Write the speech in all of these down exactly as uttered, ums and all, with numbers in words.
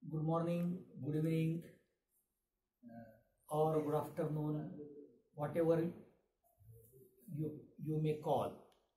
good morning, good evening, or good afternoon, whatever you, you may call.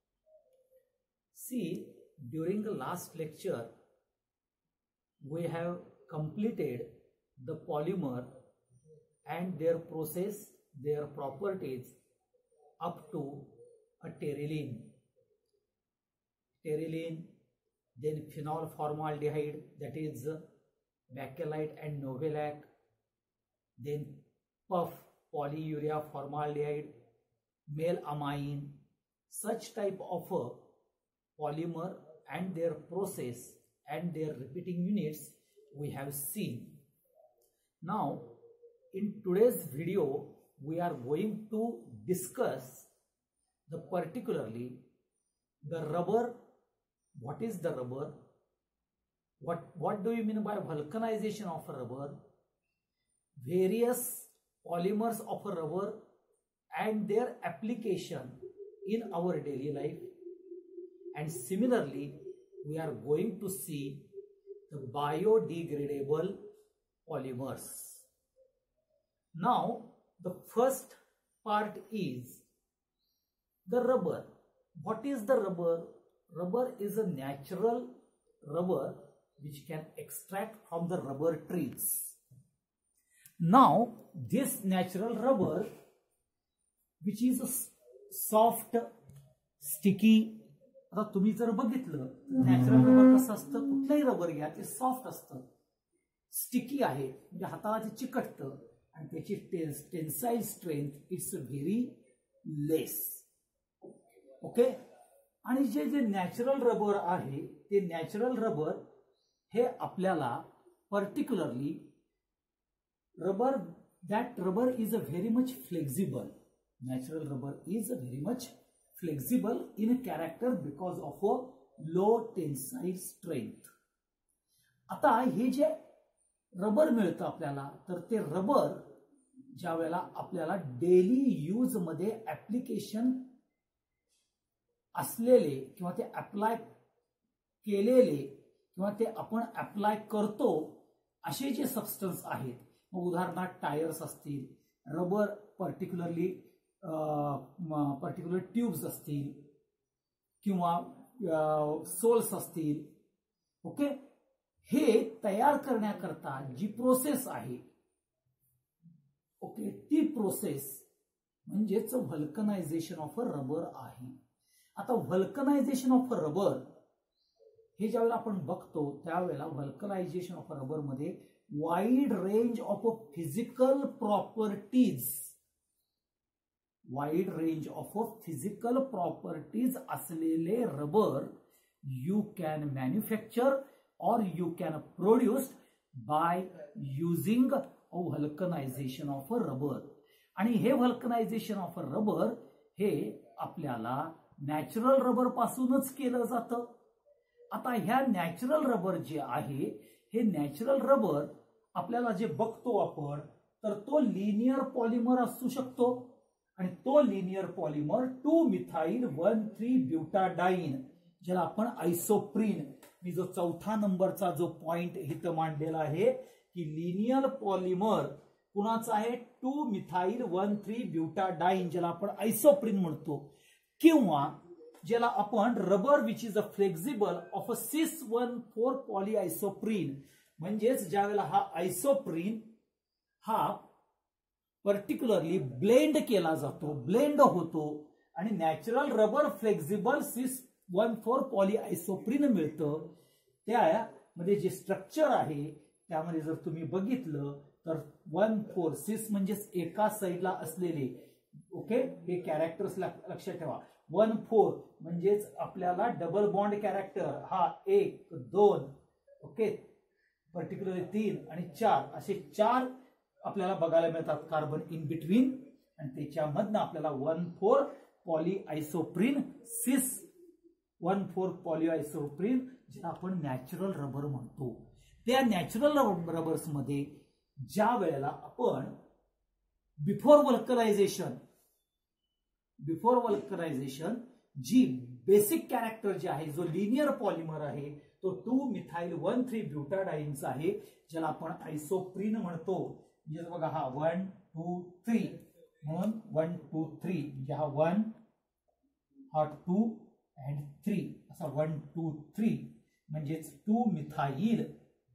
See, during the last lecture, we have completed the polymer and their process, their properties up to a terylene. Terylene, then phenol formaldehyde, that is bakelite and novelac, then puff, polyurea formaldehyde, melamine, such type of a polymer and their process and their repeating units we have seen. Now, in today's video, we are going to discuss the particularly the rubber. What is the rubber? What, what do you mean by vulcanization of a rubber? Various polymers of a rubber and their application in our daily life. And similarly, we are going to see the biodegradable polymers. Now, the first part is the rubber. What is the rubber? Rubber is a natural rubber which can extract from the rubber trees. Now, this natural rubber, which is a soft, sticky, आता तुम्ही जर बघितलं natural rubber कसं असतं, कुठलंही rubber घ्या ते soft असतं, स्टिकी आहे, म्हणजे हाताला ते चिकटतं आणि त्याची tensile strength it's very less. Okay. आणि जे जे नॅचरल रबर आहे ते नॅचरल रबर हे आपल्याला particularly rubber that rubber is a very much flexible. Natural rubber is a very much flexible in character because of a low tensile strength. आता हे जे रबर मिळतं आपल्याला, तर ते रबर ज्या वेळेला आपल्याला डेली यूज मध्ये ऍप्लिकेशन असलेले किंवा ते अप्लाय केलेले किंवा ते आपण अप्लाय करतो असे जे सबस्टन्स आहेत, उदाहरणार्थ टायर्स असतील, रबर पर्टिक्युलरली पर्टिक्युलर ट्यूब्स असतील किंवा सोल्स असतील, ओके, हे तयार करण्याकरता जी प्रोसेस आहे, ओके, ती प्रोसेस म्हणजेच व्हल्कनायझेशन ऑफ अ रबर आहे. आता व्हल्कनायझेशन ऑफ अ रबर हे ज्यावेळेला आपण बघतो त्यावेळेला व्हल्कनायझेशन ऑफ अ रबर मध्ये wide range of physical properties wide range of physical properties असलेले rubber you can manufacture or you can produce by using vulcanization of a rubber. आणि हे व्हल्कनायझेशन of a rubber हे आपल्याला natural rubber पासूनच केलं जातं. आता ह्या नॅचरल रबर जे आहे हे नॅचरल रबर आपल्याला जे बघतो आपण, तर तो लिनियर पॉलिमर असू शकतो आणि तो linear polymer two methyl one three butadiene, ज्याला आपण आयसोप्रीन, मी जो चौथा नंबरचा जो पॉइंट इथं मांडलेला आहे की लिनियर पॉलिमर कुणाचा आहे, two methyl one three butadiene, ज्याला आपण आयसोप्रीन म्हणतो, किंवा ज्याला आपण rubber which is a flexible of a cis one four poly आयसोप्रीन, म्हणजेच ज्यावेळेला हा आयसोप्रीन हा पर्टिक्युलरली ब्लेंड केला जातो, ब्लेंड होतो आणि natural rubber flexible cis one four poly isoprene मिळतं. त्यामध्ये जे स्ट्रक्चर आहे त्यामध्ये जर तुम्ही बघितलं तर वन फोर सिस म्हणजेच एका साईडला असलेले, ओके, हे कॅरेक्टर्स लक्षात ठेवा. वन फोर म्हणजेच आपल्याला डबल बॉन्ड कॅरेक्टर, हा एक दोन, ओके, पर्टिक्युलरली तीन आणि चार असे चार आपल्याला बघायला मिळतात कार्बन इन बिटवीन, आणि त्याच्यामधनं आपल्याला वन फोर पॉली आयसोप्रीन सिस वन फोर पॉली आयसोप्रीन ज्याला आपण नॅचरल रबर म्हणतो. त्या नॅचरल रबर्स मध्ये ज्या वेळेला आपण बिफोर व्हल्कनायझेशन बिफोर व्हल्कनायझेशन जी बेसिक कॅरेक्टर जे आहे, जो लिनियर पॉलिमर आहे तो टू मिथाइल वन थ्री ब्युटाडाईनचा आहे, ज्याला आपण आयसोप्रीन म्हणतो. म्हणजे बघा हा वन टू थ्री म्हणून वन टू थ्री म्हणजे हा वन हा टू अँड थ्री असा वन टू थ्री म्हणजेच two methyl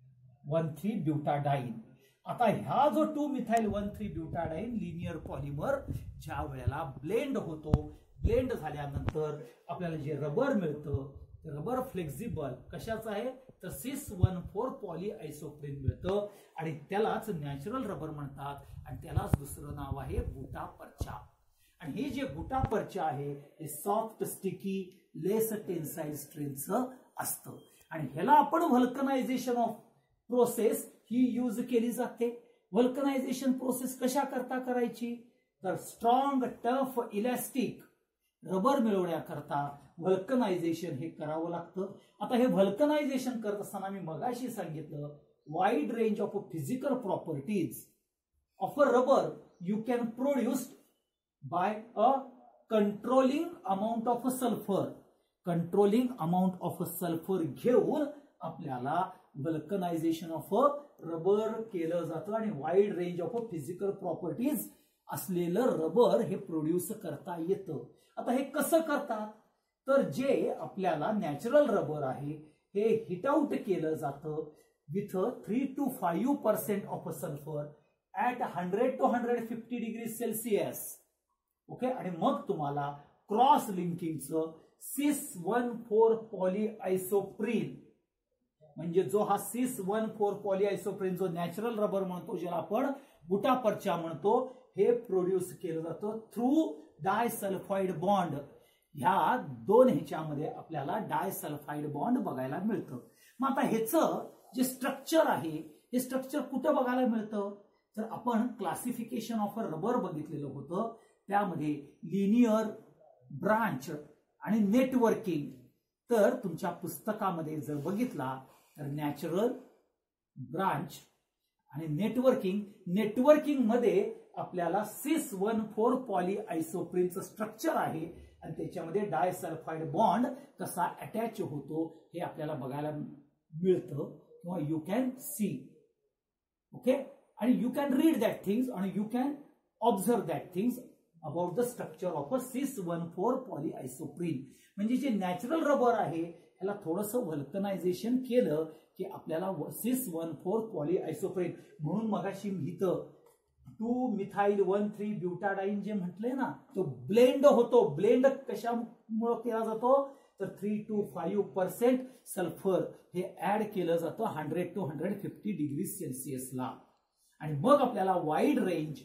one three butadiene. आता ह्या जो two methyl one three butadiene linear polymer ज्या वेळेला ब्लेंड होतो, ब्लेंड झाल्यानंतर आपल्याला जे रबर मिळतं ते रबर फ्लेक्झिबल कशाचं आहे तर सिस वन फोर पॉली आयसोप्रीन मिळतं आणि त्यालाच नॅचरल रबर म्हणतात आणि त्यालाच दुसरं नाव आहे गुटापर्चा. आणि हे जे गुटापर्चा आहे हे सॉफ्ट स्टिकी लेस टेन्साइल स्ट्रेंथचं असतं आणि ह्याला आपण व्हल्कनायझेशन ऑफ प्रोसेस ही यूज केली जाते. व्हल्कनायझेशन प्रोसेस कशा करता करायची तर स्ट्रॉंग टफ इलॅस्टिक रबर मिळवण्याकरता व्हल्कनायझेशन हे करावं लागतं. आता हे व्हल्कनायझेशन करत असताना मी मगाशी सांगितलं wide range of physical properties of a rubber you can produce by a controlling amount of sulphur. Controlling amount of sulphur घेऊन आपल्याला व्हल्कनायझेशन ऑफ रबर केलं जातं आणि wide range of physical properties असलेलं रबर हे प्रोड्यूस करता येतं. आता हे कसं करतात तर जे आपल्याला नॅचरल रबर आहे हे हिट आउट केलं जातं with three to five percent of sulphur at hundred to hundred fifty degree Celsius. Okay, आणि मग तुम्हाला क्रॉस लिंकिंगचं सिस वन फोर पॉली आयसोप्रीन म्हणजे जो हा सिस वन फोर पॉली आयसोप्रीन जो नॅचरल रबर म्हणतो ज्याला आपण गुटापर्चा म्हणतो हे प्रोड्यूस केलं जातं थ्रू डायसल्फाइड बॉन्ड. ह्या दोन ह्याच्यामध्ये आपल्याला डायसल्फाइड बॉन्ड बघायला मिळतं. मग आता ह्याचं जे स्ट्रक्चर आहे हे स्ट्रक्चर कुठं बघायला मिळतं तर आपण क्लासिफिकेशन ऑफ रबर बघितलेलं होतं, त्यामध्ये लिनियर, ब्रांच आणि नेटवर्किंग. तर तुमच्या पुस्तकामध्ये जर बघितला तर नॅचरल, ब्रांच आणि नेटवर्किंग, नेटवर्किंग मध्ये आपल्याला सिस वन फोर पॉली आयसोप्रीनचं स्ट्रक्चर आहे आणि त्याच्यामध्ये डायसल्फाइड बॉन्ड कसा अटॅच होतो हे आपल्याला बघायला मिळतं किंवा यू कॅन सी. ओके, आणि you can read that things आणि you can observe that things about the structure of a cis one four poly आयसोप्रीन. म्हणजे जे नॅचरल रबर आहे ह्याला थोडंसं व्हल्कनायझेशन केलं की आपल्याला सिस वन फोर पॉली आयसोप्रीन म्हणून मगाशी इथं two methyl one three butadiene जे म्हटलंय ना तो ब्लेंड होतो. ब्लेंड कशामुळे केला जातो तर three to five percent sulphur हे ऍड केलं जातं hundred to hundred fifty degree सेल्सिअसला. आणि मग आपल्याला वाईड रेंज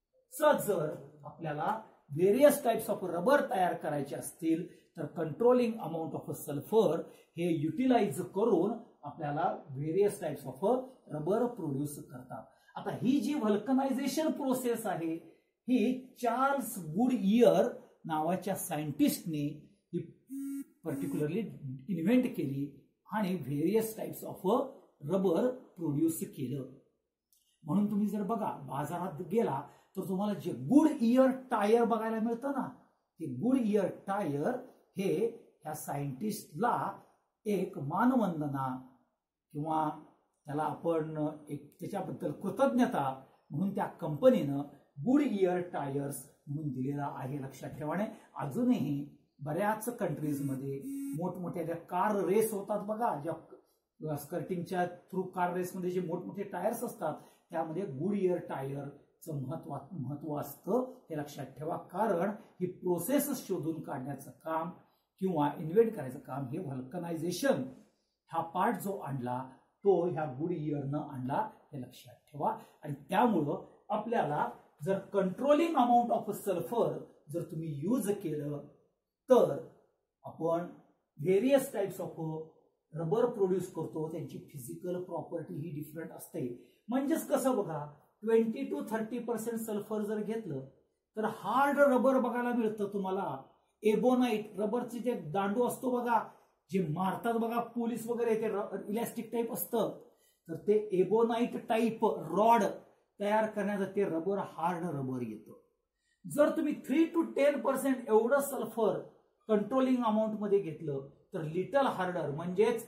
जर आपल्याला व्हेरियस टाइप्स ऑफ रबर तयार करायचे असतील तर कंट्रोलिंग अमाऊंट ऑफ सल्फर हे युटिलाइज करून आपल्याला various types of rubber produce करतात. आता ही जी व्हल्कनायझेशन प्रोसेस आहे ही चार्ल्स गुडईयर नावाच्या सायंटिस्टने ही पर्टिक्युलरली इन्व्हेंट केली आणि various types of rubber produce केलं. म्हणून तुम्ही जर बघा बाजारात गेला तर तुम्हाला जे गुडईयर टायर बघायला मिळतं ना ते गुडईयर टायर हे ह्या सायंटिस्टला एक मानवंदना किंवा त्याला आपण एक त्याच्याबद्दल कृतज्ञता म्हणून त्या कंपनीनं गुडईयर टायर्स म्हणून दिलेला आहे. लक्षात ठेवाने अजूनही बऱ्याच कंट्रीजमध्ये मोठमोठ्या ज्या कार रेस होतात बघा, ज्या स्कर्टिंगच्या थ्रू कार रेसमध्ये जे मोठमोठे टायर्स असतात त्यामध्ये गुडईयर टायरचं महत्व महत्व असतं हे लक्षात ठेवा. कारण ही प्रोसेस शोधून काढण्याचं काम किंवा इन्व्हेंट करायचं काम हे व्हल्कनायझेशन हा पार्ट जो आणला तो ह्या गुडईयरनं आणला हे लक्षात ठेवा. आणि त्यामुळं आपल्याला जर कंट्रोलिंग अमाऊंट ऑफ सल्फर जर तुम्ही यूज केलं तर आपण various types of rubber produce करतो. त्यांची फिजिकल प्रॉपर्टी ही डिफरंट असते. म्हणजेच कसं बघा twenty to thirty percent sulphur जर घेतलं तर हार्ड रबर बघायला मिळतं तुम्हाला. एबोनाइट रबरचे जे दांडू असतो बघा जे मारतात बघा पोलीस वगैरे ते इलॅस्टिक टाईप असतं तर ते एबोनाइट टाईप रॉड तयार करण्याचं ते रबर हार्ड रबर येतं. जर तुम्ही थ्री टू टेन पर्सेंट एवढं सल्फर कंट्रोलिंग अमाऊंट मध्ये घेतलं तर लिटल हार्डर म्हणजेच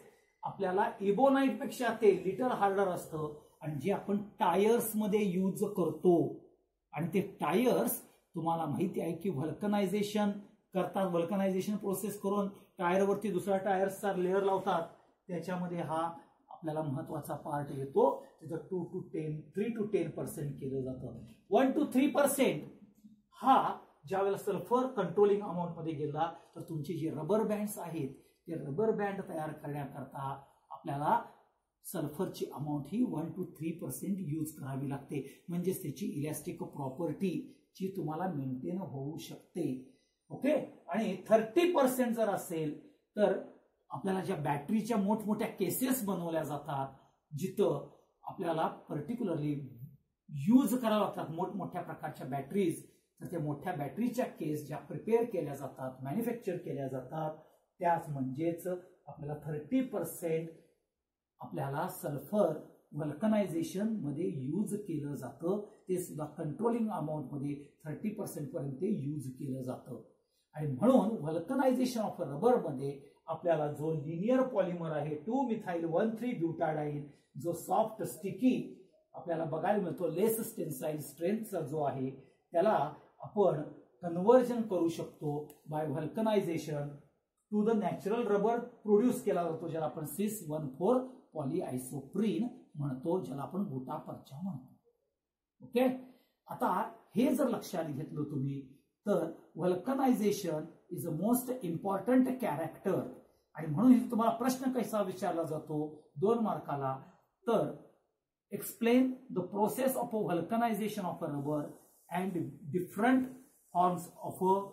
आपल्याला इबोनाइट पेक्षा ते लिटर हार्डर असतं आणि जे आपण टायर्स मध्ये यूज करतो आणि ते टायर्स तुम्हाला माहिती आहे की व्हल्कनायझेशन करतात, व्हल्कनायझेशन प्रोसेस करून टायरवरती दुसरा टायर्सचा लेअर लावतात, त्याच्यामध्ये हा आपल्याला महत्वाचा पार्ट येतो, त्याचं two to ten three to ten percent केलं जातं. वन टू थ्री पर्सेंट हा ज्यावेळेला सल्फर कंट्रोलिंग अमाऊंट मध्ये गेला तर तुमचे जे रबर बँड्स आहेत ते रबर बँड तयार करण्याकरता आपल्याला सल्फरची अमाऊंट ही one to three percent use करावी लागते, म्हणजेच त्याची इलॅस्टिक प्रॉपर्टी जी तुम्हाला मेंटेन होऊ शकते. ओके. आणि थर्टी पर्सेंट जर असेल तर आपल्याला ज्या बॅटरीच्या मोठमोठ्या केसेस बनवल्या जातात जिथं आपल्याला पर्टिक्युलरली यूज करावं लागतात मोठमोठ्या प्रकारच्या बॅटरीज, तर त्या मोठ्या बॅटरीच्या केस ज्या प्रिपेअर केल्या जातात, मॅन्युफॅक्चर केल्या जातात, त्याच म्हणजेच आपल्याला थर्टी पर्सेंट आपल्याला सल्फर व्हल्कनायझेशन मध्ये यूज केलं जातं, ते सुद्धा कंट्रोलिंग अमाऊंट मध्ये थर्टी पर्सेंट पर्यंत यूज केलं जातं. आणि म्हणून व्हल्कनायझेशन ऑफ रबर मध्ये आपल्याला जो लिनियर पॉलिमर आहे two methyl one three butadiene, जो सॉफ्ट स्टिकी आपल्याला बघायला मिळतो, लेस टेन्साइल स्ट्रेंथचा जो आहे, त्याला आपण कन्व्हर्जन करू शकतो by vulcanisation to the natural rubber produce केला जातो, ज्याला आपण सिस वन फोर पॉलीआयसोप्रीन म्हणतो, ज्याला आपण गुटापर्चा म्हणतो. ओके. आता हे जर लक्षात घेतलं तुम्ही तर vulcanisation is a most important character. आणि म्हणून तुम्हाला प्रश्न कसा विचारला जातो दोन मार्काला, तर explain the process of a vulcanisation of a rubber and different forms of a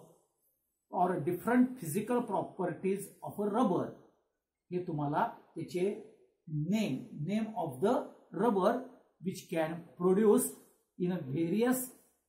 or different physical properties of a rubber. हे तुम्हाला त्याचे name name of the rubber which can produce in a various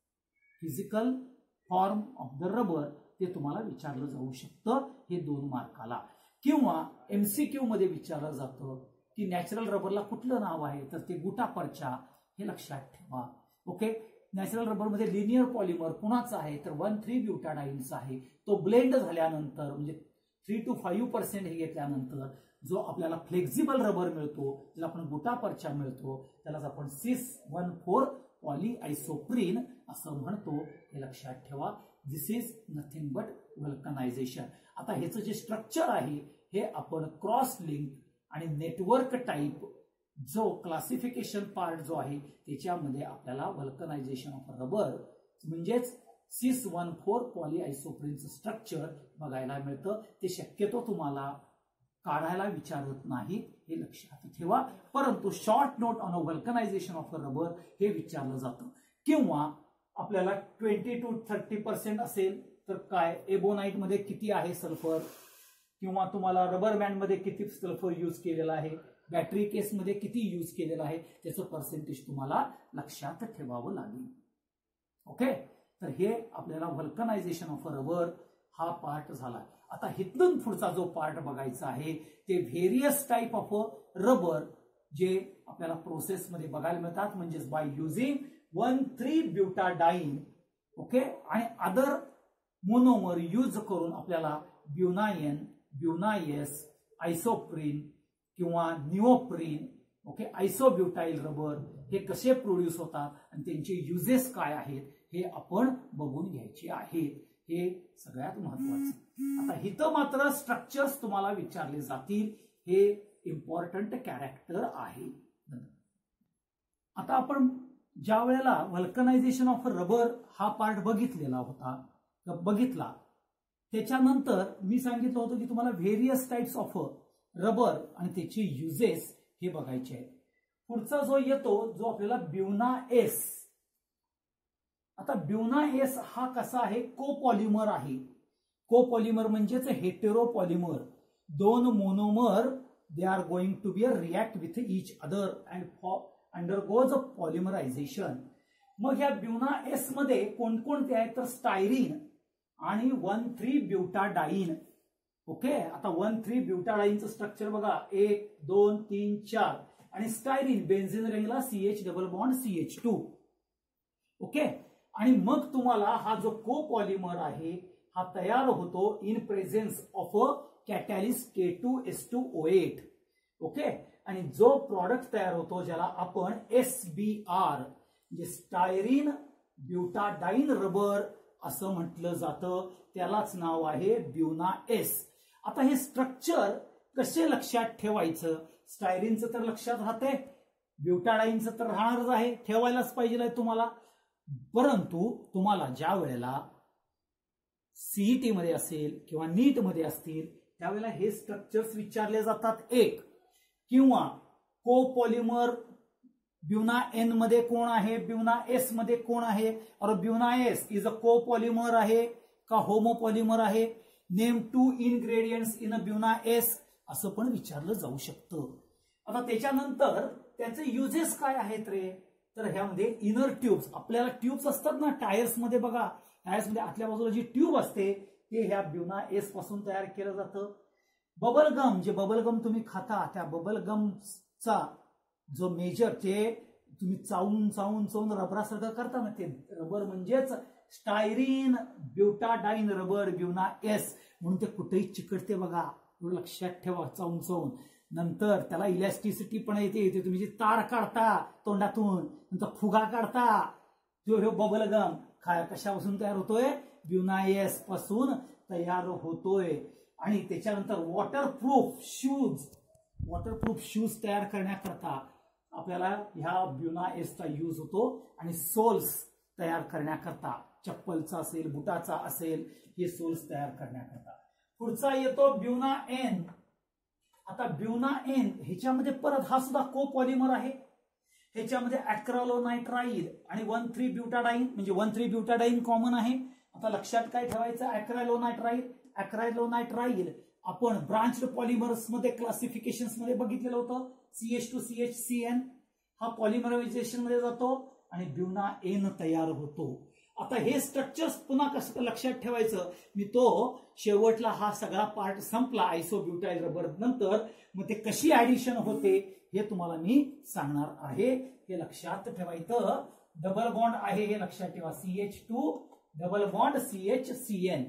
physical form of the rubber ते तुम्हाला विचारलं जाऊ शकतं हे दोन मार्काला. किंवा एमसीक्यू मध्ये विचारलं जातं की नॅचरल रबरला कुठलं नाव आहे, तर ते गुटापर्चा, हे लक्षात ठेवा. ओके. नॅचरल रबर मध्ये लिनियर पॉलिमर कुणाचा आहे, तर वन थ्री ब्युटाडाईनचा आहे. तो ब्लेंड झाल्यानंतर म्हणजे थ्री टू फाईव्ह पर्सेंट हे घेतल्यानंतर जो आपल्याला फ्लेक्झिबल रबर मिळतो, ज्याला आपण गुटापर्चा मिळतो, त्यालाच आपण सिस वन फोर पॉलीआयसोप्रीन असं म्हणतो, हे लक्षात ठेवा. This is nothing but vulcanisation. आता ह्याचं जे स्ट्रक्चर आहे हे आपण क्रॉस लिंक आणि नेटवर्क टाईप जो क्लासिफिकेशन पार्ट जो आहे त्याच्यामध्ये आपल्याला व्हल्कनायझेशन ऑफ रबर म्हणजेच सिस वन फोर पॉलीआयसोप्रीनचं स्ट्रक्चर बघायला मिळतं. ते शक्यतो तुम्हाला काढायला विचारत नाही, हे लक्षात ठेवा. परंतु short note on a vulcanisation of rubber हे विचारलं जातं. किंवा आपल्याला ट्वेंटी टू थर्टी पर्सेंट असेल तर काय, एबोनाइट मध्ये किती आहे सल्फर, किंवा तुम्हाला रबर बँड मध्ये किती सल्फर यूज केलेला आहे, बॅटरी केस मध्ये किती यूज केलेलं आहे, त्याचं पर्सेंटेज तुम्हाला लक्षात ठेवावं लागेल. ओके. तर हे आपल्याला व्हल्कनायझेशन ऑफ रबर हा पार्ट झाला. आता हिथून पुढचा जो पार्ट बघायचा आहे ते व्हेरियस टाईप ऑफ रबर जे आपल्याला प्रोसेसमध्ये बघायला मिळतात, म्हणजेच by using one three butadiene. Okay. आणि अदर मोनोमर यूज करून आपल्याला ब्युनायन, ब्युनायस, आयसोप्रीन किंवा निओप्रीन, ओके, आयसोब्युटाइल रबर हे कसे प्रोड्यूस होतात आणि त्यांचे युजेस काय आहेत हे आपण बघून घ्यायचे आहेत. हे सगळ्यात महत्वाचं. आता इथं मात्र स्ट्रक्चर्स तुम्हाला विचारले जातील, हे इम्पॉर्टंट कॅरेक्टर आहे. आता आपण ज्या वेळेला व्हल्कनायझेशन ऑफ रबर हा पार्ट बघितलेला होता बघितला त्याच्यानंतर मी सांगितलं होतं की तुम्हाला व्हेरियस टाइप्स ऑफ रबर आणि त्याचे युजेस हे बघायचे आहेत. पुढचा जो येतो जो आपल्याला ब्युना एस. आता ब्युना एस हा कसा आहे, कोपॉलिमर आहे. कोपॉलिमर म्हणजेच हेटेरोपॉलिमर. दोन monomer they are going to be a react with each other and undergoes polymerisation. मग ह्या ब्युना एस मध्ये कोणकोणते आहेत तर स्टायरीन आणि वन थ्री ब्युटाडाईन. ओके. आता वन थ्री ब्युटाडाईनचं स्ट्रक्चर बघा, एक दोन तीन चार, आणि स्टायरीन बेन्झिन रिंगला C H double bond C H two. Okay. आणि मग तुम्हाला हा जो कोपॉलिमर आहे हा तयार होतो in presence of a catalyst K two S two O eight. Okay. आणि जो प्रॉडक्ट तयार होतो ज्याला आपण एस बी आर म्हणजे स्टायरीन ब्युटाडाईन रबर असं म्हटलं जातं, त्यालाच नाव आहे ब्युना एस. आता हे स्ट्रक्चर कसे लक्षात ठेवायचं? स्टायरीनचं तर लक्षात राहते, ब्युटाडाईनचं तर राहणारच आहे, ठेवायलाच पाहिजे तुम्हाला. परंतु तुम्हाला ज्या वेळेला सीईटी मध्ये असेल किंवा नीट मध्ये असतील त्यावेळेला हे स्ट्रक्चर्स विचारले जातात. एक किंवा कोपॉलिमर ब्युना एन मध्ये कोण आहे, ब्युना एस मध्ये कोण आहे, or Buna S is a copolymer आहे का होमोपॉलिमर आहे, name two ingredients in a Buna S असं पण विचारलं जाऊ शकतं. आता त्याच्यानंतर त्याचे युजेस काय आहेत रे, तर ह्यामध्ये इनर ट्यूब्स, आपल्याला ट्यूब्स असतात ना टायर्स मध्ये, बघा टायर्स मध्ये आतल्या बाजूला जी ट्यूब असते ते ह्या ब्युना एस पासून तयार केलं जातं. बबल गम, जे बबल गम तुम्ही खाता त्या बबल गमचा जो मेजर ते तुम्ही चावून चावून चावून रबरासारखं करता ना, ते रबर म्हणजेच styrene butadiene rubber Buna S, म्हणून ते कुठेही चिकटते बघा, लक्षात ठेवा चावून चावून. नंतर त्याला इलॅस्टिसिटी पण येते, येते तुम्ही जी तार काढता तोंडातून, नंतर फुगा काढता, तो बबल गम काय कशापासून तयार होतोय, ब्युना एस पासून तयार होतोय. आणि त्याच्यानंतर वॉटरप्रूफ शूज, वॉटरप्रूफ शूज तयार करण्याकरता आपल्याला ह्या ब्युना एसचा यूज होतो. आणि सोल्स तयार करण्याकरता, चप्पलचा असेल बुटाचा असेल, हे सोल्स तयार करण्याकरता. पुढचा येतो ब्युना एन. आता ब्युना एन ह्याच्यामध्ये परत हा सुद्धा कोपॉलिमर आहे. ह्याच्यामध्ये अॅक्रालोनाइट्राइल आणि वन थ्री ब्युटाडाईन म्हणजे वन थ्री ब्युटाडाईन कॉमन आहे. आता लक्षात काय ठेवायचं, अॅक्रालोनाइट्राइल अॅक्रालोनाइट्राइल आपण ब्रांच्ड पॉलिमर्स मध्ये क्लासिफिकेशन मध्ये बघितलेलं होतं. C H two C H C N हा पॉलिमरायझेशन मध्ये जातो आणि ब्युना एन तयार होतो. आता हे स्ट्रक्चर्स पुन्हा कसं लक्षात ठेवायचं, मी तो शेवटला हा सगळा पार्ट संपला आयसोब्युटाइल रबर नंतर, मग ते कशी ऍडिशन होते हे तुम्हाला मी सांगणार आहे. हे लक्षात ठेवायचं. डबल बॉन्ड आहे हे लक्षात ठेवा, C H two double bond C H C N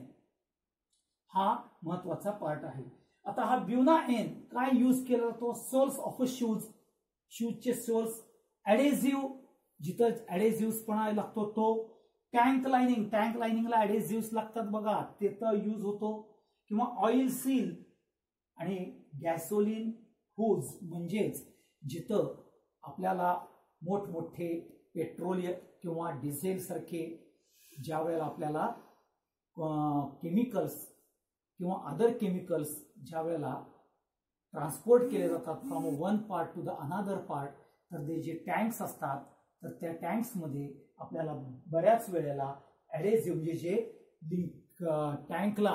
हा महत्वाचा पार्ट आहे. आता हा ब्युना एन काय यूज केला जातो, सोल्स ऑफ अ शूज, शूजचे सोल्स, ऍडेझिव्ह जिथं ऍडेझिव्ह पण लागतो तो, टँक लाइनिंग, टँक लाइनिंगला ऍडेझिव्ह लागतात बघा, तिथं यूज होतो. किंवा ऑइल सील आणि गॅसोलिन हुज म्हणजेच जिथं आपल्याला मोठमोठे पेट्रोलियम किंवा डिझेल सारखे ज्या वेळेला आपल्याला केमिकल्स किंवा अदर केमिकल्स ज्या वेळेला ट्रान्सपोर्ट केले जातात from one part to the another part, तर ते जे टँक्स असतात तर त्या टँक्समध्ये आपल्याला बऱ्याच वेळेला ऍडेझिव्ह म्हणजे जे टँकला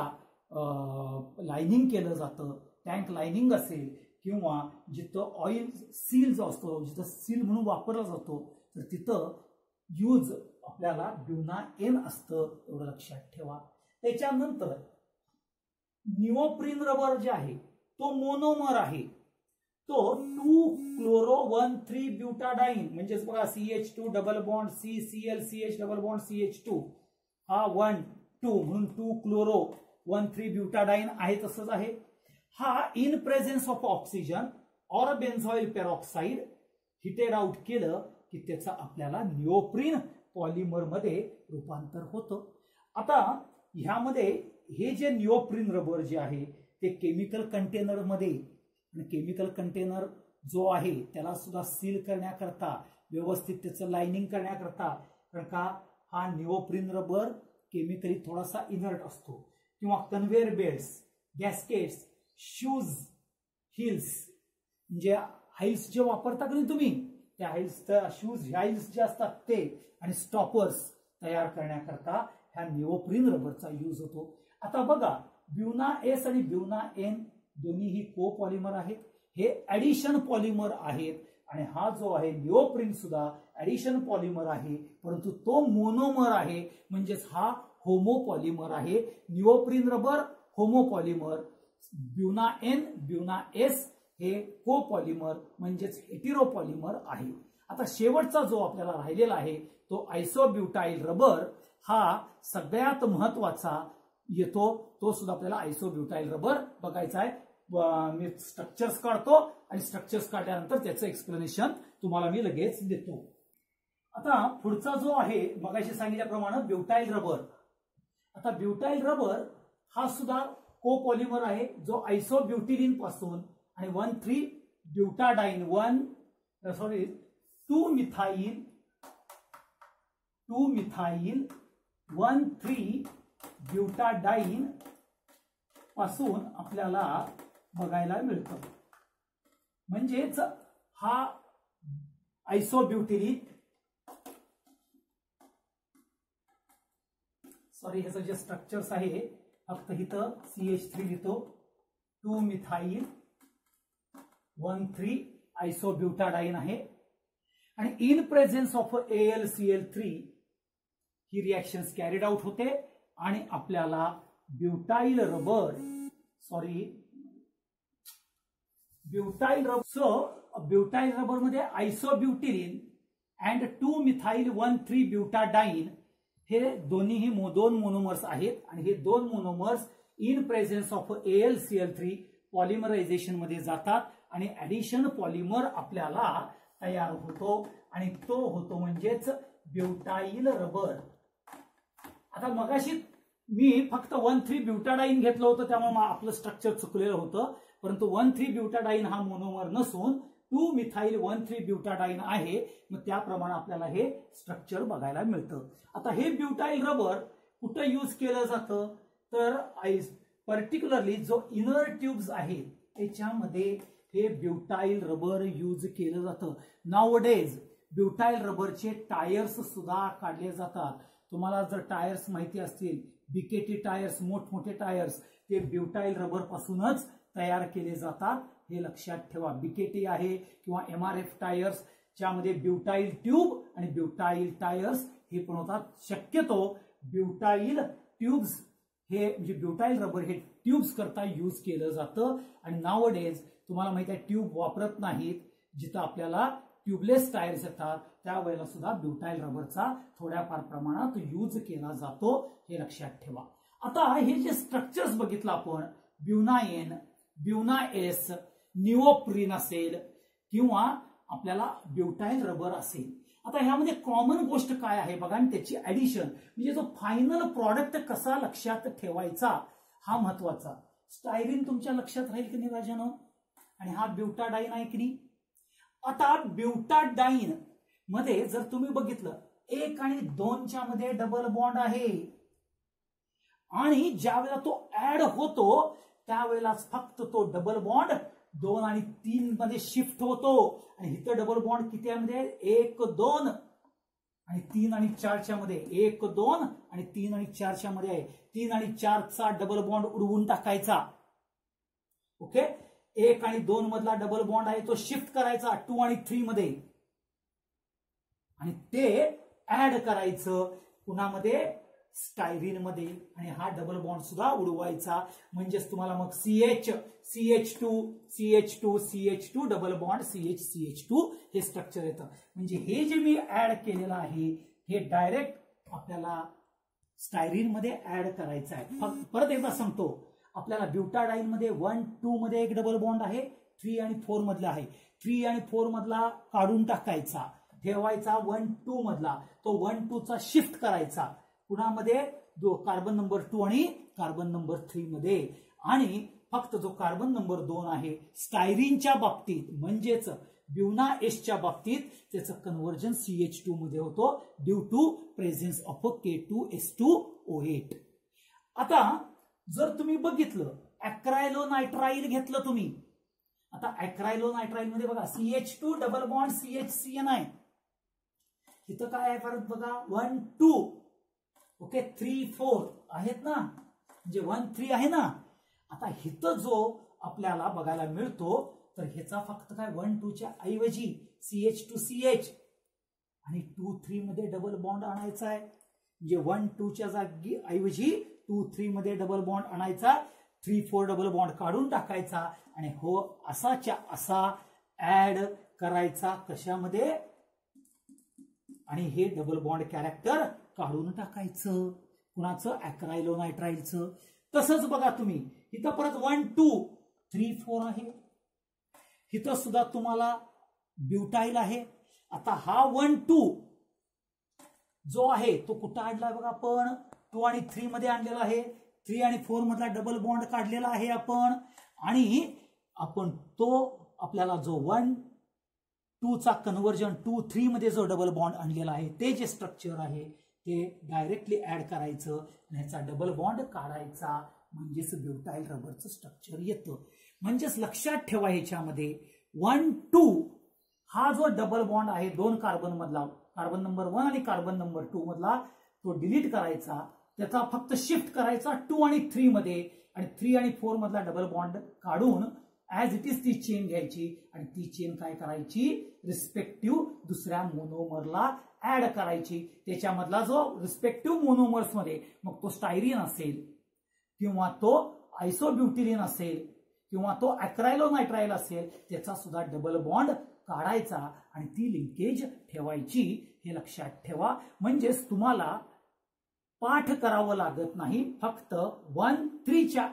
लाइनिंग केलं जातं, टँक लाइनिंग असेल किंवा जिथं ऑइल सील जो असतो जिथं सील म्हणून वापरला जातो तर तिथं यूज आपल्याला ब्युना एन असतं, एवढं लक्षात ठेवा. त्याच्यानंतर निओप्रीन रबर जे आहे तो मोनोमर आहे, तो two chloro one three butadiene म्हणजेच बघा C H two double bond C C L C H double bond C H two हा वन टू म्हणून two chloro one three butadiene आहे, तसंच आहे. हा in presence of oxygen or benzoyl peroxide heated out केलं की त्याचा आपल्याला निओप्रीन पॉलिमर मध्ये रूपांतर होतं. आता ह्यामध्ये हे जे निओप्रीन रबर जे आहे ते केमिकल कंटेनर मध्ये, केमिकल कंटेनर जो आहे त्याला सुद्धा सील करण्याकरता व्यवस्थित त्याचं लाइनिंग करण्याकरता, कारण का हा निओप्रीन रबर केमिकली थोडासा इनर्ट असतो. किंवा conveyor belts, gaskets, shoes heels म्हणजे हाईल्स जे वापरता की तुम्ही त्या हाईल्स शूज हाईल्स जे असतात ते आणि स्टॉपर्स तयार करण्याकरता ह्या निओप्रीन रबरचा यूज होतो. आता बघा ब्युना एस आणि ब्युना एन दोन्हीही को पॉलिमर आहेत, हे ऍडिशन पॉलिमर आहेत. आणि हा जो आहे निओप्रीन सुद्धा ऍडिशन पॉलिमर आहे, परंतु तो मोनोमर आहे म्हणजेच हा होमोपॉलिमर आहे. Neoprene rubber homopolymer, Buna N Buna S हे कोपॉलिमर म्हणजेच हेटेरोपॉलिमर आहे. आता शेवटचा जो आपल्याला राहिलेला आहे तो आयसोब्युटाइल रबर हा सगळ्यात महत्वाचा येतो, तो सुद्धा आपल्याला आयसोब्युटाइल रबर बघायचा आहे. मी स्ट्रक्चर्स काढतो आणि स्ट्रक्चर्स काढल्यानंतर त्याचं एक्सप्लेनेशन तुम्हाला मी लगेच देतो. आता पुढचा जो आहे मगाशी सांगितल्याप्रमाणे ब्युटाइल रबर. आता ब्युटाइल रबर हा सुद्धा कोपॉलिमर आहे जो आयसोब्युटिलिन पासून आणि one three butadiene one sorry two methyl two methyl one three butadiene पासून आपल्याला बघायला मिळतं. म्हणजेच हा आयसोब्युटिलिन सॉरी ह्याचं जे स्ट्रक्चर्स आहे फक्त इथं सी एच थ्री लिहितो two methyl one three isobutadiene आहे आणि in presence of A L C L three ही रिएक्शन्स कॅरीड आउट होते आणि आपल्याला butyl rubber sorry butyl rubber so butyl rubber मध्ये isobutylene and two methyl one three butadiene हे दोन्हीही दोन मोनोमर्स आहेत आणि हे दोन monomers in presence of A L C L three polymerisation मध्ये जातात आणि ऍडिशन पॉलिमर आपल्याला तयार होतो आणि तो होतो म्हणजेच ब्युटाइल रबर. आता मगाशी मी फक्त वन थ्री ब्युटाडाइन घेतलं होतं त्यामुळे आपलं स्ट्रक्चर चुकलेलं होतं, परंतु वन थ्री ब्युटाडाइन हा मोनोमर नसून two methyl one three butadiene आहे. मग त्याप्रमाणे आपल्याला हे स्ट्रक्चर बघायला मिळतं. आता हे ब्युटाइल रबर कुठं यूज केलं जातं तर पर्टिक्युलरली जो इनर ट्यूब्स आहेत त्याच्यामध्ये हे ब्युटाइल रबर यूज केलं जातं. नाउडेज ब्युटाइल रबरचे टायर्स सुद्धा काढले जातात. तुम्हाला जर टायर्स माहिती असतील बीकेटी टायर्स मोठमोठे टायर्स ते ब्युटाइल रबर पासूनच तयार केले जातात हे लक्षात ठेवा. बीकेटी आहे किंवा एम आर एफ टायर्स ज्यामध्ये ब्युटाइल ट्यूब आणि ब्युटाइल टायर्स हे पण होतात. शक्यतो ब्युटाइल ट्यूब्स हे म्हणजे ब्युटाइल रबर हे ट्यूब्स करता यूज केलं जातं आणि नावडेज तुम्हाला माहिती आहे ट्यूब वापरत नाहीत. जिथं आपल्याला ट्यूबलेस टायर्स येतात त्यावेळेला सुद्धा ब्युटाइल रबरचा थोड्याफार प्रमाणात यूज केला जातो हे लक्षात ठेवा. आता हे जे स्ट्रक्चर्स बघितलं आपण ब्युनाएन ब्युना एस निओप्रीन असेल किंवा आपल्याला ब्युटाइल रबर असेल. आता ह्यामध्ये कॉमन गोष्ट काय आहे बघा आणि त्याची ऍडिशन म्हणजे जो फायनल प्रॉडक्ट कसा लक्षात ठेवायचा हा महत्वाचा. स्टायरीन तुमच्या लक्षात राहील की नाही राजानो आणि हा ब्युटाडाइन आहे की नाही. आता ब्युटाडाइन मध्ये जर तुम्ही बघितलं एक आणि दोनच्या मध्ये डबल बॉन्ड आहे आणि ज्या वेळेला तो ऍड होतो त्यावेळेलाच फक्त तो डबल बॉन्ड दोन आणि तीन मध्ये शिफ्ट होतो आणि इथं डबल बॉन्ड किती मध्ये एक दोन आणि तीन आणि चारच्या मध्ये एक दोन आणि तीन आणि चारच्या मध्ये आहे. तीन आणि चारचा डबल बॉन्ड उडवून टाकायचा. ओके एक आणि दोन मधला डबल बॉन्ड आहे तो शिफ्ट करायचा टू आणि थ्री मध्ये आणि ते ऍड करायचं कुणामध्ये स्टायरीन मध्ये आणि हा डबल बॉन्ड सुद्धा उडवायचा. म्हणजेच तुम्हाला मग CH CH two CH two CH two double bond CH CH two हे स्ट्रक्चर येतं. म्हणजे हे जे मी ऍड केलेलं आहे हे डायरेक्ट आपल्याला स्टायरीन मध्ये ऍड करायचं आहे. परत एकदा सांगतो आपल्याला ब्युटाडाइन मध्ये वन टू मध्ये एक डबल बॉन्ड आहे थ्री आणि फोर मधला आहे. थ्री आणि फोर मधला काढून टाकायचा ठेवायचा वन टू मधला तो वन टू चा शिफ्ट करायचा कुणामध्ये दो कार्बन नंबर टू आणि कार्बन नंबर थ्री मध्ये आणि फक्त जो कार्बन नंबर दोन आहे स्टायरीनच्या बाबतीत म्हणजेच ब्युना एसच्या बाबतीत त्याचं कन्व्हर्जन सीएच टू मध्ये होतो due to presence of K two S two O eight. आता जर तुम्ही बघितलं अॅक्रायलोनायट्राइल घेतलं तुम्ही आता अॅक्रायलोनायट्राइल मध्ये बघा CH two double bond CH C N आहे. इथं काय आहे परत बघा one two okay three four आहेत ना म्हणजे वन थ्री आहे ना. आता इथं जो आपल्याला बघायला मिळतो तर ह्याचा फक्त काय वन टू च्या ऐवजी सीएच टू सीएच आणि टू थ्री मध्ये डबल बॉन्ड आणायचा आहे. म्हणजे वन टू च्या जागी ऐवजी टू थ्री मध्ये डबल बॉन्ड आणायचा थ्री फोर डबल बॉन्ड काढून टाकायचा आणि हो असाच्या असा ऍड करायचा कशामध्ये आणि हे डबल बॉन्ड कॅरेक्टर काढून टाकायचं कुणाचं अॅक्रायलोनायट्राइलचं. तसंच बघा तुम्ही इथं परत वन टू थ्री फोर आहे. इथं सुद्धा तुम्हाला ब्युटाईल आहे. आता हा वन टू जो आहे तो कुठं आणलाय बघा आपण, टू आणि थ्री मध्ये आणलेला आहे. थ्री आणि फोर मधला डबल बॉन्ड काढलेला आहे आपण, आणि आपण तो आपल्याला जो वन टू चा कन्व्हर्जन टू थ्री मध्ये जो डबल बॉन्ड आणलेला आहे ते जे स्ट्रक्चर आहे ते डायरेक्टली ऍड करायचं आणि ह्याचा डबल बॉन्ड काढायचा, म्हणजेच ब्युटाईल रबरचं स्ट्रक्चर येतं. म्हणजेच लक्षात ठेवा ह्याच्यामध्ये वन टू हा जो डबल बॉन्ड आहे दोन कार्बन मधला, कार्बन नंबर वन आणि कार्बन नंबर टू मधला, तो डिलीट करायचा, त्याचा फक्त शिफ्ट करायचा टू आणि थ्री मध्ये, आणि थ्री आणि फोर मधला डबल बॉन्ड काढून ऍज इट इज ती चेन घ्यायची आणि ती चेन काय करायची, रिस्पेक्टिव्ह दुसऱ्या मोनोमरला ऍड करायची. त्याच्यामधला जो रिस्पेक्टिव्ह मोनोमर्स मध्ये मग तो स्टायरीन असेल किंवा तो आयसोब्युटिलिन असेल किंवा तो अॅक्रायलोनायट्राइल असेल, त्याचा सुद्धा डबल बॉन्ड काढायचा आणि ती लिंकेज ठेवायची. हे लक्षात ठेवा. म्हणजेच तुम्हाला पाठ करावं लागत नाही, फक्त वन थ्रीच्या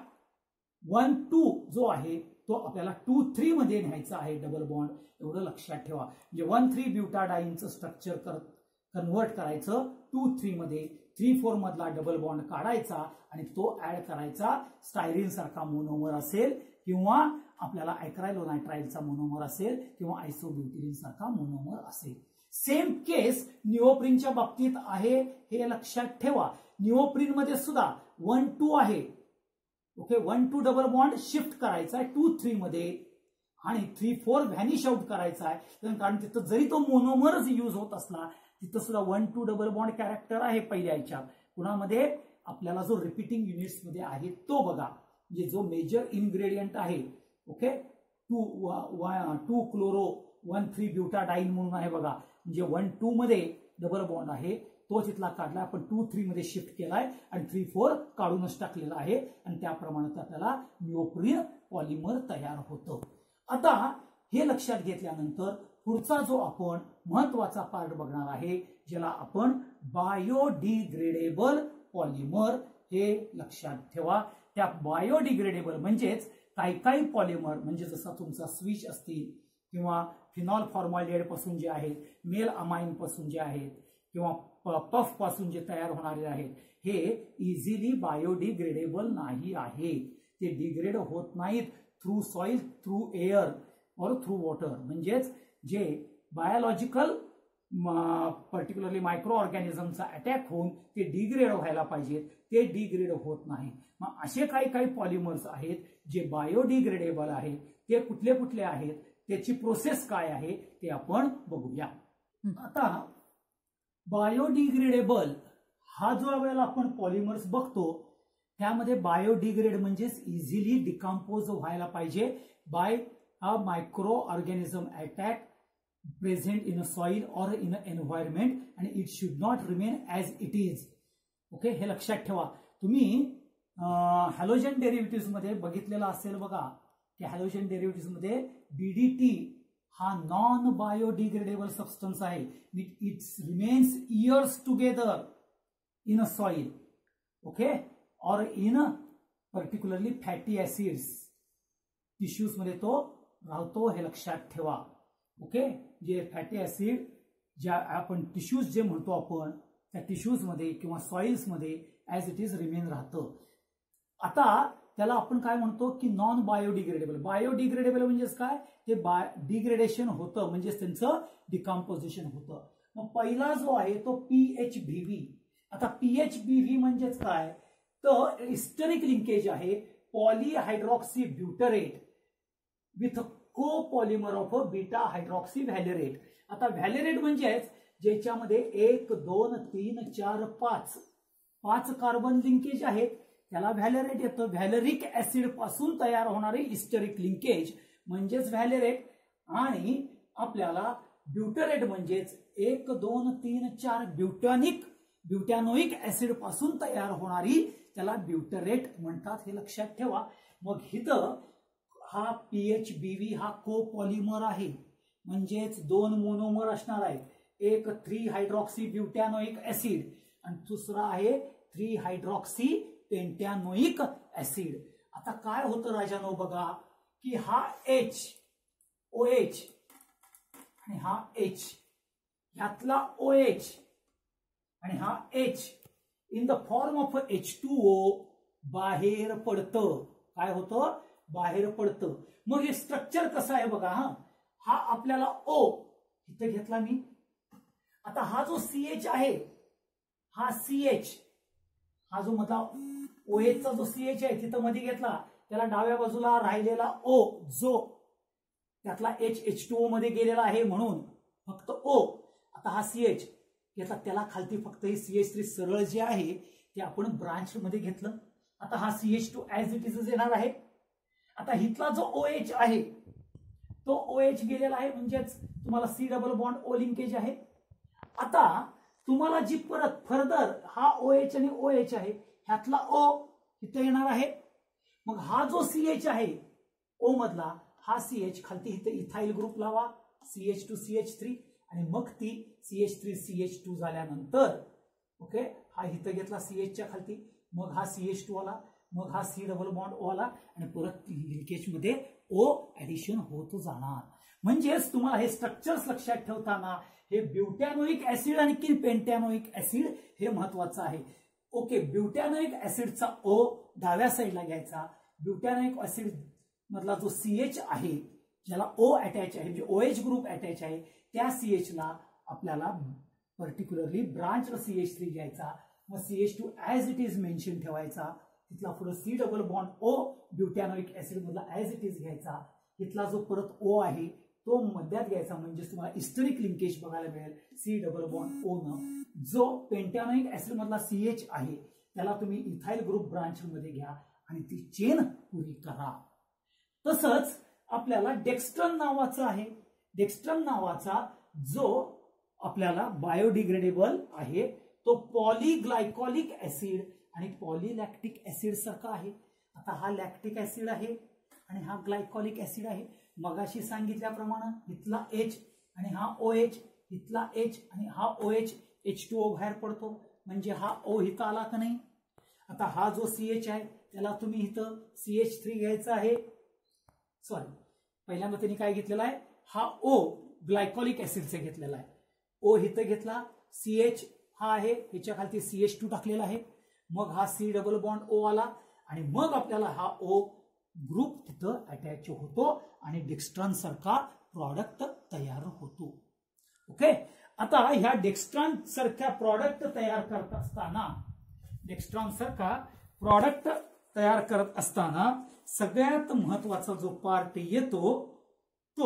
वन टू जो आहे तो आपल्याला टू थ्री मध्ये न्यायचा आहे डबल बॉन्ड, एवढं लक्षात ठेवा. म्हणजे वन थ्री ब्युटाडाईनचं स्ट्रक्चर कर कन्व्हर्ट करायचं टू थ्री मध्ये, थ्री फोर मधला डबल बॉन्ड काढायचा आणि तो ऍड करायचा. स्टायरीन सारखा मोनोमर असेल किंवा आपल्याला अॅक्रायलोनायट्राइलचा मोनोमर असेल किंवा आयसोब्युटिलिन सारखा मोनोमर असेल. सेम केस निओप्रिनच्या बाबतीत आहे, हे लक्षात ठेवा. निओप्रिन मध्ये सुद्धा वन टू आहे. Okay, one two double bond shift करायचा आहे टू थ्री मध्ये आणि थ्री फोर व्हॅनिश आउट करायचा आहे, कारण तिथं जरी तो मोनोमरच यूज होत असला तिथं सुद्धा one two double bond character आहे पहिल्या ह्याच्यात. कुणामध्ये, आपल्याला जो रिपीटिंग युनिट्स मध्ये आहे तो बघा, म्हणजे जो मेजर इन्ग्रेडियंट आहे. Okay, two two chloro one three butadiene म्हणून आहे बघा, म्हणजे वन टू मध्ये डबल बॉन्ड आहे तो तिथला काढला, आपण टू थ्री मध्ये शिफ्ट केलाय आणि थ्री फोर काढूनच टाकलेला आहे आणि त्याप्रमाणे आपल्याला निओप्रिन पॉलिमर तयार होतं. आता हे लक्षात घेतल्यानंतर पुढचा जो आपण महत्वाचा पार्ट बघणार आहे, ज्याला आपण बायोडिग्रेडेबल पॉलिमर, हे लक्षात ठेवा. त्या बायोडिग्रेडेबल म्हणजेच काही काही पॉलिमर, म्हणजे जसा तुमचा स्विच असतील किंवा फिनॉल फॉर्मॅल्डिहाइड पासून जे आहेत, मेल अमाइन पासून जे आहेत किंवा पफ पासून जे तयार होणारे आहेत, हे इझिली बायोडिग्रेडेबल नाही आहे. ते डिग्रेड होत नाहीत through soil, through air or through water. म्हणजेच जे बायोलॉजिकल पर्टिक्युलरली मायक्रो ऑर्गॅनिझमचा अटॅक होऊन ते डिग्रेड व्हायला पाहिजेत, ते डिग्रेड होत नाही. मग असे काही काही पॉलिमर्स आहेत जे बायोडिग्रेडेबल आहेत. ते कुठले कुठले आहेत, त्याची प्रोसेस काय आहे ते आपण बघूया. आता बायोडिग्रेडेबल हा जो वेळेला आपण पॉलिमर्स बघतो त्यामध्ये बायोडिग्रेड म्हणजेच इझिली डिकम्पोज व्हायला पाहिजे by a micro organism attack present in a soil or in a environment and it should not remain as it is. Okay, हे लक्षात ठेवा. तुम्ही हॅलोजन डेरिव्हेटिव्ह मध्ये बघितलेलं असेल बघा की हॅलोजन डेरिव्हेटिव्ह मध्ये बीडीटी हा नॉन बायोडिग्रेडेबल सबस्टन्स आहे. It remains years together in a soil. Okay, or in particularly fatty acids tissues मध्ये तो राहतो, हे लक्षात ठेवा. ओके, जे फॅटी ऍसिड ज्या आपण टिश्यूज जे म्हणतो आपण त्या टिश्यूज मध्ये किंवा सॉइल्स मध्ये ऍज इट इज रिमेन राहतं. आता त्याला आपण काय म्हणतो की नॉन बायोडिग्रेडेबल. बायोडिग्रेडेबल म्हणजेच काय, ते बाय डिग्रेडेशन होतं, म्हणजेच त्यांचं डिकम्पोजिशन होतं. मग पहिला जो आहे तो पीएचबीव्ही. आता पीएचबीव्ही म्हणजेच काय, तर हिस्टरिक लिंकेज आहे polyhydroxy butyrate with copolymer of beta hydroxy valerate. आता व्हॅलेरेट म्हणजेच ज्याच्यामध्ये एक दोन तीन चार पाच पाच कार्बन लिंकेज आहेत त्याला व्हॅलेरेट येतं. व्हॅलेरिक ऍसिड पासून तयार होणारे हिस्टरिक लिंकेज म्हणजेच व्हॅलेरेट, आणि आपल्याला ब्युटरेट म्हणजेच एक दोन तीन चार ब्युटॅनिक ब्युटॅनोइक ऍसिड पासून तयार होणारी त्याला ब्युटरेट म्हणतात, हे लक्षात ठेवा. मग इथं हा पीएचबीव्ही हा कोपॉलिमर आहे, म्हणजेच दोन मोनोमर असणार आहे. एक थ्री हायड्रॉक्सी ब्युटॅनोइक ऍसिड आणि दुसरा आहे थ्री हायड्रॉक्सी पेंटॅनोइक ऍसिड. आता काय होतं राजानो बघा, की हा एच ओ एच आणि हा एच ह्यातला ओ एच आणि हा H in the form of H two O बाहेर पडतं. काय होतं? बाहेर पडतं. मग हे स्ट्रक्चर कसं आहे बघा. हा हा आपल्याला ओ इथे घेतला मी. आता हा जो सी एच आहे हा सी एच हा जो मधला ओ एच चा जो सी एच आहे तिथं मध्ये घेतला त्याला डाव्या बाजूला राहिलेला ओ जो त्यातला एच एच टू ओ मध्ये गेलेला आहे म्हणून फक्त ओ. आता हा सी एच घेतला त्याला खालती फक्त हे सी एच थ्री सरळ जे आहे ते आपण ब्रांच मध्ये घेतलं. आता हा C H two as it is येणार आहे. आता हितला जो ओ एच आहे तो ओ एच गेलेला आहे म्हणजेच तुम्हाला C double bond O linkage आहे. आता तुम्हाला जी परत फर्दर हा ओ एच आणि ओ एच आहे ह्यातला ओ इथं येणार आहे. मग हा जो सी एच आहे ओ मधला हा सी एच खालती इथं इथाइल ग्रुप लावा C H two C H three आणि मग ती C H three C H two झाल्यानंतर ओके हा इथं घेतला सी एच च्या खालती. मग हा सी एच टू आला. मग हा सी डबल बॉन्ड ओ आला आणि परत लिंकेज मध्ये ओ ऍडिशन होत जाणार. म्हणजेच तुम्हाला हे स्ट्रक्चर्स लक्षात ठेवताना हे ब्युटॅनोइक ऍसिड आणि पेंटॅनोइक ऍसिड हे महत्वाचं आहे. ओके ब्युटॅनोइक ऍसिडचा ओ डाव्या साईडला घ्यायचा. ब्युटॅनोइक ऍसिड मधला जो सी एच आहे ज्याला ओ अटॅच आहे म्हणजे ओ एच ग्रुप अटॅच आहे त्या सी एच ला आपल्याला particularly branch C H three घ्यायचा. मग C H two as it is mention ठेवायचा. तिथला पुढे C double bond O butanoic acid मधला ऍज इट इज घ्यायचा. तिथला जो परत ओ आहे तो मध्यात घ्यायचा म्हणजे तुम्हाला हिस्टोरिक लिंकेज बघायला मिळेल सी डबल बॉन्ड ओ न. जो पेंटॅनोइक ऍसिड मधला सी एच आहे त्याला तुम्ही इथाइल ग्रुप ब्रांच मध्ये घ्या आणि ती चेन पुरी करा. तसंच आपल्याला डेक्स्ट्रन नावाचं आहे. डेक्स्ट्रन नावाचा जो आपल्याला बायोडिग्रेडेबल आहे तो पॉलीग्लायकॉलिक ऍसिड आणि पॉलीलॅक्टिक ऍसिड सारखा आहे. आता हा लॅक्टिक ऍसिड आहे आणि हा ग्लायकॉलिक ऍसिड आहे. मगाशी सांगितल्याप्रमाणे इथला एच आणि हा ओ एच इथला एच आणि हा O H H two O बाहेर पडतो म्हणजे हा ओ इथं आला का नाही. आता हा जो सी एच आहे त्याला तुम्ही इथं सी एच थ्री घ्यायचा आहे. सॉरी पहिल्यांदा त्यांनी काय घेतलेला आहे हा ओ ग्लायकॉलिक ऍसिडचा घेतलेला आहे. ओ इथं घेतला सी एच हा आहे ह्याच्या खालती सी एच टू टाकलेला आहे. मग हा सी डबल बॉन्ड ओ आला आणि मग आपल्याला हा ओ ग्रुप तिथं अटॅच होतो आणि डेक्स्ट्रॉन सारखा प्रॉडक्ट तयार होतो. ओके आता ह्या डेक्स्ट्रॉन सारख्या प्रॉडक्ट तयार करत असताना डेक्स्ट्रॉन सारखा प्रॉडक्ट तयार करत असताना सगळ्यात महत्वाचा जो पार्ट येतो तो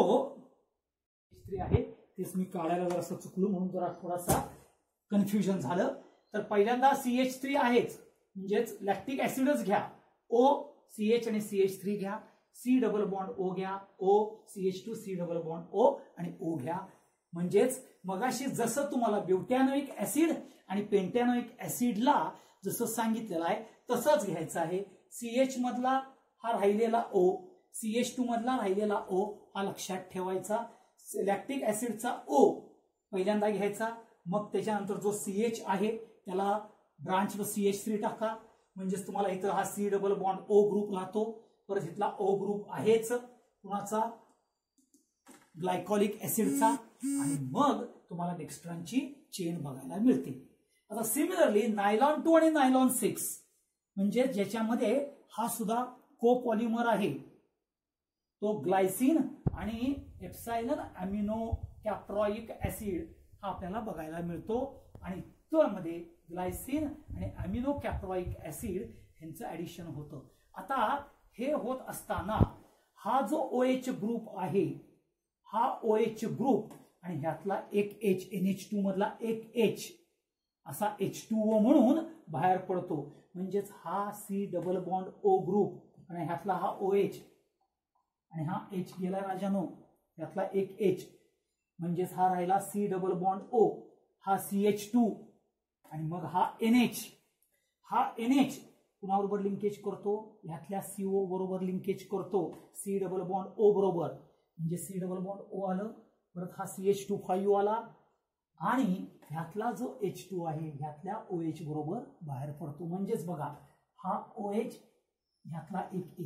आहे. तेच मी काढायला जरासं चुकलो म्हणून जरा थोडासा कन्फ्युजन झालं. तर पहिल्यांदा सी एच थ्री आहेच म्हणजेच लॅक्टिक ऍसिडच घ्या. ओ सी एच आणि सी एच थ्री घ्या. सी डबल बॉन्ड ओ घ्या. O C H two C double bond O आणि ओ घ्या. म्हणजेच मगाशी जसं तुम्हाला ब्युटॅनोइक ऍसिड आणि पेंटॅनोइक ऍसिडला जसं सांगितलेलं आहे तसंच घ्यायचं आहे. सी एच मधला हा राहिलेला ओ सी एच टू मधला राहिलेला ओ हा लक्षात ठेवायचा. लॅक्टिक ऍसिडचा ओ पहिल्यांदा घ्यायचा. मग त्याच्यानंतर जो सी एच आहे त्याला ब्रांच सी एच थ्री टाका म्हणजेच तुम्हाला इथं हा C double bond O group राहतो. परत इथला ओ ग्रुप आहेच कुणाचा ग्लायकॉलिक ऍसिडचा आणि मग तुम्हाला डेक्स्ट्रॉनची चेन बघायला मिळते. आता सिमिलरली नायलॉन टू आणि नायलॉन सिक्स म्हणजे ज्याच्यामध्ये हा सुद्धा कोपॉलिमर आहे तो ग्लायसिन आणि एप्सायलन अमिनो कॅप्रॉइक ऍसिड हा आपल्याला बघायला मिळतो आणि त्यामध्ये ग्लायसिन आणि अमिनो कॅप्रॉइक ऍसिड यांचं ऍडिशन होतं. आता हे होत असताना हा जो ओ एच ग्रुप आहे हा ओ एच ग्रुप आणि ह्यातला एक एच एन एच टू मधला एक एच असा एच टू ओ म्हणून बाहेर पडतो. म्हणजेच हा C double bond O group आणि ह्यातला हा ओ एच आणि हा एच गेला राजानो यातला एक एच म्हणजेच हा राहिला सी डबल बॉन्ड ओ हा सी एच टू आणि मग हा एन एच हा एन एच कुणाबरोबर लिंकेज करतो ह्यातल्या सीओ बरोबर लिंकेज करतो सी डबल बॉन्ड ओ बरोबर म्हणजे सी डबल बॉन्ड ओ आलं. परत हा सी एच टू फाईव्ह आला आणि ह्यातला जो एच टू आहे ह्यातल्या ओ एच बरोबर बाहेर पडतो. म्हणजेच बघा हा ओ एच ह्यातला एक एच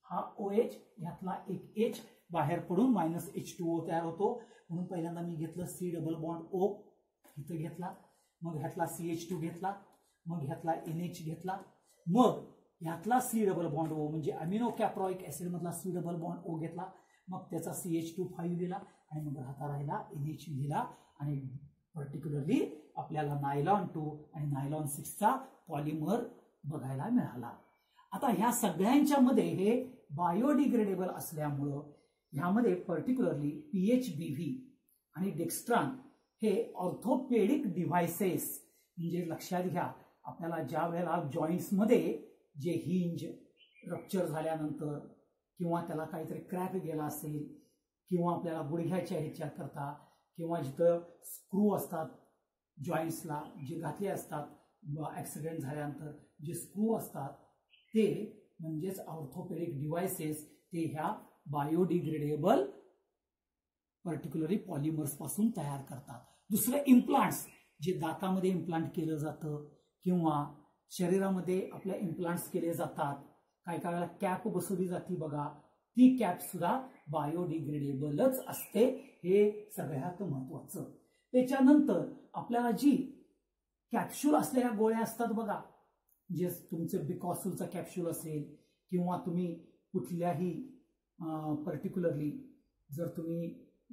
हा ओ एच, ह्यातला एक एच बाहेर पडून मायनस एच टू ओ तयार होतो. म्हणून पहिल्यांदा मी घेतलं सी डबल बॉन्ड ओ इथं घेतला, मग ह्यातला सी एच टू घेतला, मग ह्यातला एन एच घेतला, मग ह्यातला सी डबल बॉन्ड ओ म्हणजे अमिनो कॅप्रॉइक ऍसिड मधला सी डबल बॉन्ड ओ घेतला, मग त्याचा सी एच टू फाईव्ह दिला आणि मग राहता राहिला एन एच दिला. आणि पर्टिक्युलरली आपल्याला नायलॉन टू आणि नायलॉन सिक्सचा पॉलिमर बघायला मिळाला. आता ह्या सगळ्यांच्या मध्ये हे बायोडिग्रेडेबल असल्यामुळं ह्यामध्ये पर्टिक्युलरली पीएचबीव्ही आणि डेक्स्ट्रान हे ऑर्थोपेडिक डिव्हायसेस, म्हणजे लक्षात घ्या आपल्याला ज्या वेळेला जॉईंट्समध्ये जे हिंज रप्चर झाल्यानंतर किंवा त्याला काहीतरी क्रॅक गेला असेल किंवा आपल्याला गुडघ्याच्या ह्याच्या करता किंवा जिथं स्क्रू असतात जॉईंट्सला जे घातले असतात ऍक्सिडेंट झाल्यानंतर जे स्क्रू असतात ते म्हणजेच ऑर्थोपेडिक डिव्हायसेस ते ह्या बायोडिग्रेडेबल पर्टिक्युलरली पॉलिमर्स पासून तयार करतात. दुसरे इम्प्लांट्स जे दातामध्ये इम्प्लांट केलं जातं किंवा शरीरामध्ये आपल्या इम्प्लांट्स केले जातात, काही काही वेळेला कॅप बसवली जाते बघा, ती कॅप सुद्धा बायोडिग्रेडेबलच असते. हे सगळ्यात महत्वाचं. त्याच्यानंतर आपल्याला जी कॅप्सूल असलेल्या गोळ्या असतात बघा, जे तुमचं बिकॉसूलचा कॅप्सूल असेल किंवा तुम्ही कुठल्याही पर्टिक्युलरली जर तुम्ही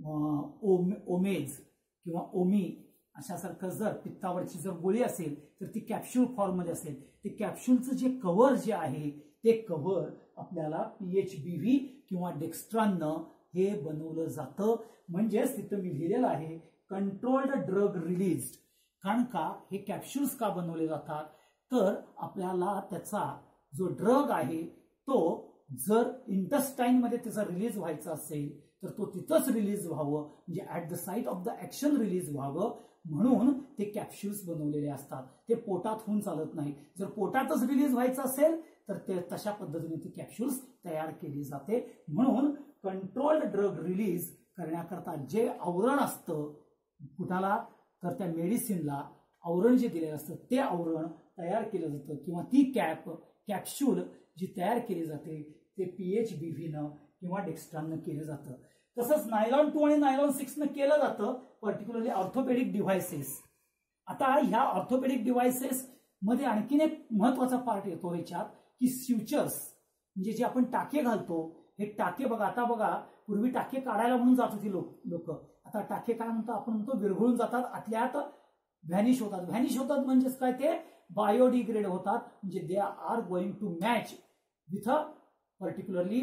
ओम ओमेज किंवा ओमी अशासारखं जर पित्तावरची जर गोळी असेल तर ती कॅप्सूल फॉर्ममध्ये असेल, ते कॅप्सूलचं जे कव्हर जे आहे ते कव्हर आपल्याला पीएचबीव्ही किंवा डेक्स्ट्राननं हे बनवलं जातं. म्हणजेच तिथं मी लिहिलेलं आहे कंट्रोल्ड ड्रग रिलीज्ड. कारण का हे कॅप्सूल्स का बनवले जातात तर आपल्याला त्याचा जो ड्रग आहे तो जर इंटेस्टाईन मध्ये त्याचा रिलीज व्हायचा असेल तर तो तिथंच रिलीज व्हावं, म्हणजे at the site of the action release व्हावं म्हणून ते कॅप्सूल्स बनवलेले असतात. ते पोटात होऊन चालत नाही. जर पोटातच रिलीज व्हायचं असेल तर ते तशा पद्धतीने ती कॅप्सूल्स तयार केली जाते. म्हणून कंट्रोल्ड ड्रग रिलीज करण्याकरता जे आवरण असतं कुणाला तर त्या मेडिसिनला आवरण जे दिलेलं असतं ते आवरण तयार केलं जातं किंवा ती कॅप कॅप्सूल जी तयार केली जाते ते पीएचबीव्हीनं किंवा डेक्स्ट्राननं केलं जातं. तसंच नायलॉन टू आणि नायलॉन सिक्सनं केलं जातं पर्टिक्युलरली ऑर्थोपेडिक डिव्हायसेस. आता ह्या ऑर्थोपेडिक डिव्हायसेस मध्ये आणखीन एक महत्वाचा पार्ट येतो ह्याच्यात की स्युचर्स, म्हणजे जे आपण टाके घालतो हे टाके बघा. आता बघा पूर्वी टाके काढायला म्हणून जात होती लोक लोक आता टाके काय म्हणतो आपण म्हणतो विरघळून जातात, आतल्यात व्हॅनिश होतात. व्हॅनिश होतात म्हणजेच काय ते बायोडिग्रेड होतात, म्हणजे they are going to match with a particularly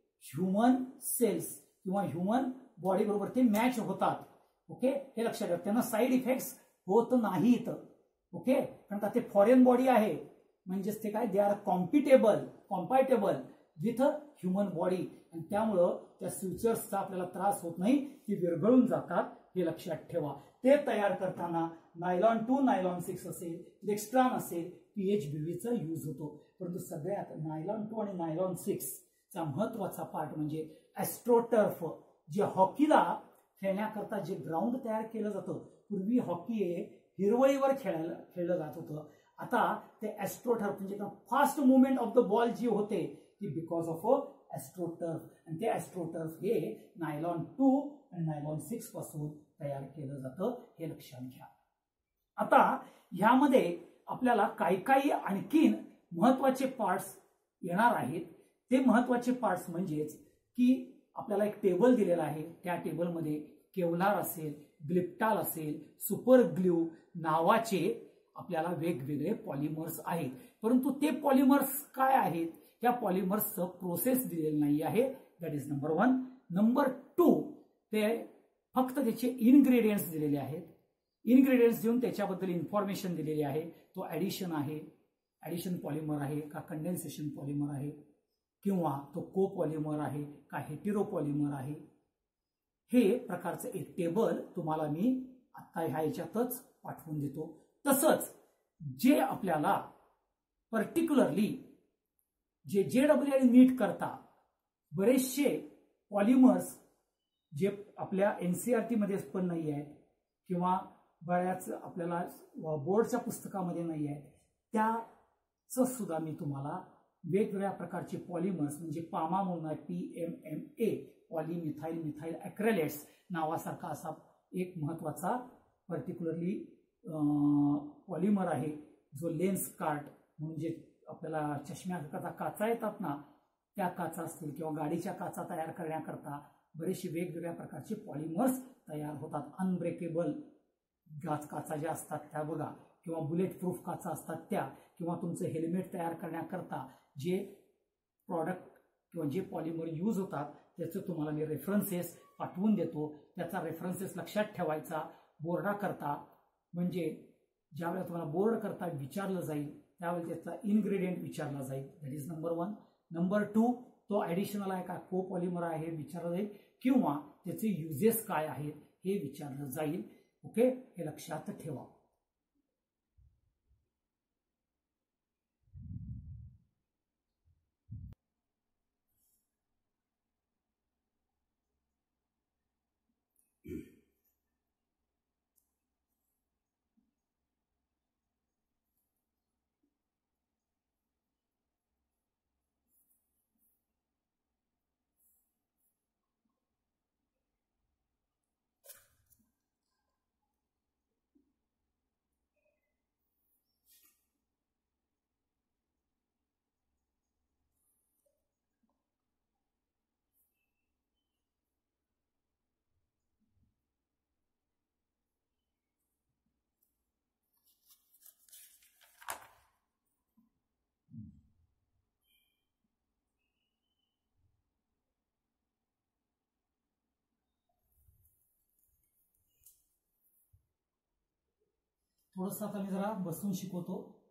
human cells किंवा ह्युमन बॉडी बरोबर ते मॅच होतात. ओके, हे लक्षात ठेवा. त्यांना साईड इफेक्ट्स होत नाहीत. ओके, कारण का ते फॉरेन बॉडी आहे म्हणजेच ते काय they are compatible compatible with human body आणि त्यामुळं त्या स्युचर्सचा आपल्याला त्रास होत नाही, ती विरघळून जातात. हे लक्षात ठेवा. ते तयार करताना नायलॉन टू नायलॉन सिक्स असेल डेक्स्ट्रान असेल पीएचबीव्हीचा यूज होतो. परंतु सगळ्यात नायलॉन टू आणि नायलॉन सिक्स चा महत्वाचा पार्ट म्हणजे ॲस्ट्रोटर्फ, जे हॉकीला खेळण्याकरता जे ग्राउंड तयार केलं जातं. पूर्वी हॉकी हे हिरवळीवर खेळायला खेळलं जात होतं. आता ते ॲस्ट्रोटर्फ म्हणजे fast movement of the ball जी होते ती बिकॉज ऑफ ॲस्ट्रोटर्फ, आणि ते ॲस्ट्रोटर्फ हे नायलॉन टू आणि नायलॉन सिक्स पासून तयार केलं जातं. हे लक्षात घ्या. आता ह्यामध्ये आपल्याला काही काही आणखीन महत्वाचे पार्ट्स येणार आहेत. ते महत्वाचे पार्ट्स म्हणजेच की आपल्याला एक टेबल दिलेला आहे, त्या टेबलमध्ये केवलार असेल, ग्लिप्टाल असेल, सुपर ग्ल्यू नावाचे आपल्याला वेगवेगळे पॉलिमर्स आहेत. परंतु ते पॉलिमर्स काय आहेत, त्या पॉलिमर्सचं प्रोसेस दिलेलं नाही आहे. That is number one. Number two, ते फक्त त्याचे इनग्रेडियंट्स दिलेले आहेत. इनग्रेडियंट्स देऊन त्याच्याबद्दल इन्फॉर्मेशन दिलेली आहे. तो ऍडिशन आहे, ऍडिशन पॉलिमर आहे का कंडेन्सेशन पॉलिमर आहे किंवा तो को पॉलिमर आहे का हेटेरो पॉलिमर आहे. हे प्रकारचं एक टेबल तुम्हाला मी आता ह्या याच्यातच पाठवून देतो. तसंच जे आपल्याला पर्टिक्युलरली जे जेडब्ल्यू आणि नीट करता बरेचसे पॉलिमर्स जे आपल्या एनसीईआरटी मध्ये पण नाही आहेत किंवा बऱ्याच आपल्याला बोर्डच्या पुस्तकामध्ये नाही आहेत, त्याचं सुद्धा मी तुम्हाला वेगवेगळ्या प्रकारचे पॉलिमर्स म्हणजे पामा म्हणून आहे P M M A polymethyl methyl acrylates नावासारखा असा एक महत्वाचा पर्टिक्युलरली पॉलिमर आहे जो लेन्स कार्ट म्हणून जे आपल्याला चष्म्याकरता काचा येतात ना त्या काचा असतील किंवा गाडीच्या काचा तयार करण्याकरता बरेचसे वेगवेगळ्या प्रकारचे पॉलिमर्स तयार होतात. अनब्रेकेबल गाच काचा ज्या असतात त्या बघा किंवा बुलेट प्रूफ काचा असतात त्या किंवा तुमचं हेल्मेट तयार करण्याकरता जे प्रॉडक्ट किंवा जे पॉलिमर यूज होतात त्याचं तुम्हाला मी रेफरन्सेस पाठवून देतो. त्याचा रेफरन्सेस लक्षात ठेवायचा बोर्डा करता म्हणजे ज्यावेळेला तुम्हाला बोर्ड करता विचारलं जाईल त्यावेळेला त्याचा इन्ग्रेडियंट विचारला जाईल. That is number one. Number two तो ॲडिशनल आहे का को पॉलिमर आहे विचारलं जाईल किंवा त्याचे युजेस काय आहेत हे विचारलं जाईल. ओके हे लक्षात ठेवा. थोडंसं आता मी जरा बसून शिकवतो.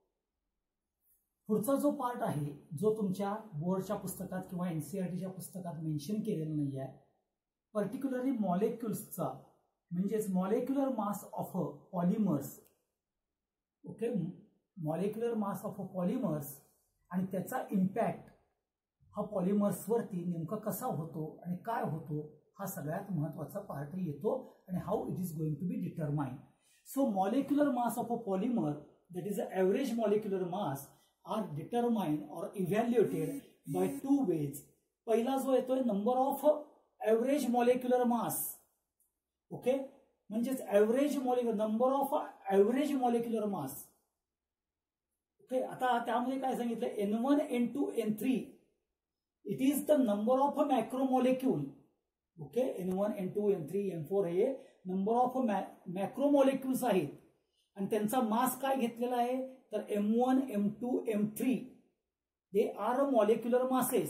पुढचा जो पार्ट आहे जो तुमच्या बोर्डच्या पुस्तकात किंवा एनसीईआरटीच्या पुस्तकात मेन्शन केलेला नाही आहे पर्टिक्युलरली मॉलिक्युल्सचा म्हणजेच molecular mass of a polymers. Okay molecular mass of a polymers आणि त्याचा इम्पॅक्ट हा पॉलिमर्सवरती नेमका कसा होतो आणि काय होतो हा सगळ्यात महत्त्वाचा पार्ट येतो आणि how it is going to be determined. So molecular mass of a polymer, that is the average molecular mass, are determined or evaluated by two ways. पहिला जो येतोय number of average molecular mass. Okay म्हणजेच average molecular number of average molecular mass. Okay आता त्यामध्ये काय सांगितलं N one N two N three it is the number of macromolecule. Okay N one N two N three N four हे number of macromolecules आहेत आणि त्यांचा mass काय घेतलेला आहे तर M one M two M three they are molecular masses.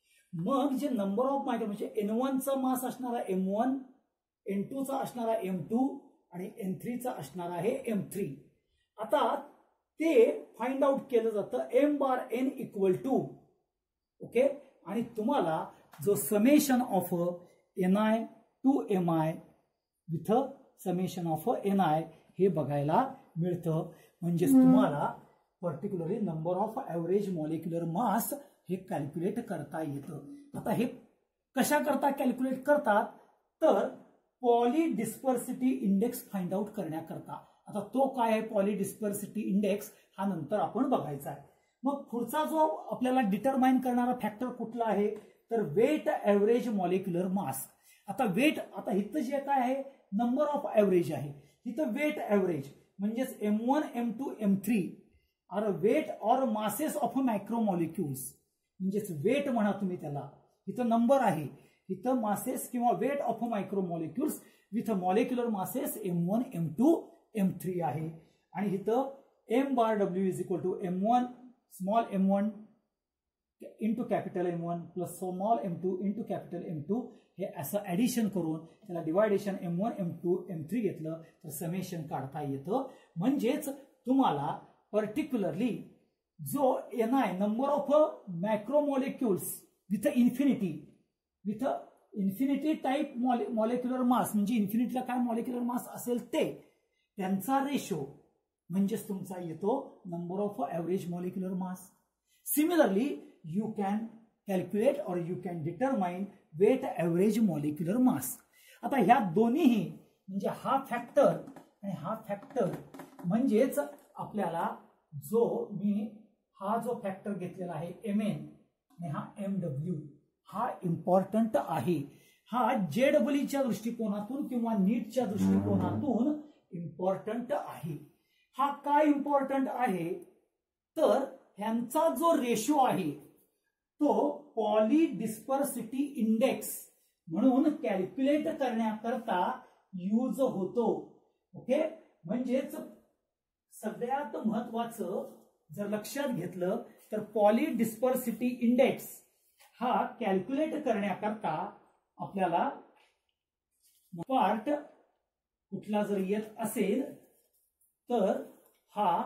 मग जे नंबर ऑफ मायक्रो म्हणजे एन वनचा मास असणारा एम वन एन टू चा असणारा एम टू आणि एन थ्री चा असणारा आहे एम थ्री. आता ते फाइंड आउट केलं जातं M bar N equal to. Okay आणि तुम्हाला जो summation of N I to M I with summation of N I हे बघायला मिळतं. म्हणजेच तुम्हाला particularly number of average molecular mass हे कॅल्क्युलेट करता येतं. आता हे कशा करता कॅल्क्युलेट करतात तर poly dispersity index find out करण्याकरता. आता तो काय आहे पॉली डिस्पर्सिटी इंडेक्स हा नंतर आपण बघायचा आहे. मग पुढचा जो आपल्याला डिटरमाइन करणारा फॅक्टर कुठला आहे तर वेट एव्हरेज मॉलिक्युलर मास. आता वेट आता इथं जे काय आहे नंबर ऑफ एव्हरेज आहे इथं वेट एव्हरेज म्हणजेच M one M two M three are weight or masses of micromolecules. म्हणजेच वेट म्हणा तुम्ही त्याला इथं नंबर आहे इथं मासेस किंवा weight of micromolecules with molecular masses M one M two M three आहे. आणि इथं M bar W is equal to M one small M one into capital M one plus small M two into capital M two हे असं addition करून त्याला division M one M two M three घेतलं तर summation काढता येतं. म्हणजेच तुम्हाला पर्टिक्युलरली जो N I number of macromolecules with infinity with infinity type molecular mass म्हणजे इन्फिनिटीला काय मॉलिक्युलर मास असेल ते त्यांचा रेशो म्हणजेच तुमचा येतो number of average molecular mass. Similarly you can calculate or you can determine weight average molecular mass. आता ह्या दोन्हीही म्हणजे हा फॅक्टर आणि हा फॅक्टर म्हणजेच आपल्याला जो मी हा जो फॅक्टर घेतलेला आहे एम एन आणि हा एम डब्ल्यू हा इम्पॉर्टंट आहे. हा जेडब्ल्यूच्या दृष्टिकोनातून किंवा नीटच्या दृष्टिकोनातून इम्पॉर्टंट आहे. हा काय इम्पॉर्टंट आहे तर ह्यांचा जो रेशो आहे तो पॉली डिस्पर्सिटी इंडेक्स म्हणून कॅल्क्युलेट करण्याकरता यूज होतो. ओके, म्हणजेच सगळ्यात महत्वाचं जर लक्षात घेतलं तर पॉली डिस्पर्सिटी इंडेक्स हा कॅल्क्युलेट करण्याकरता आपल्याला पार्ट कुठला जर येत असेल तर हा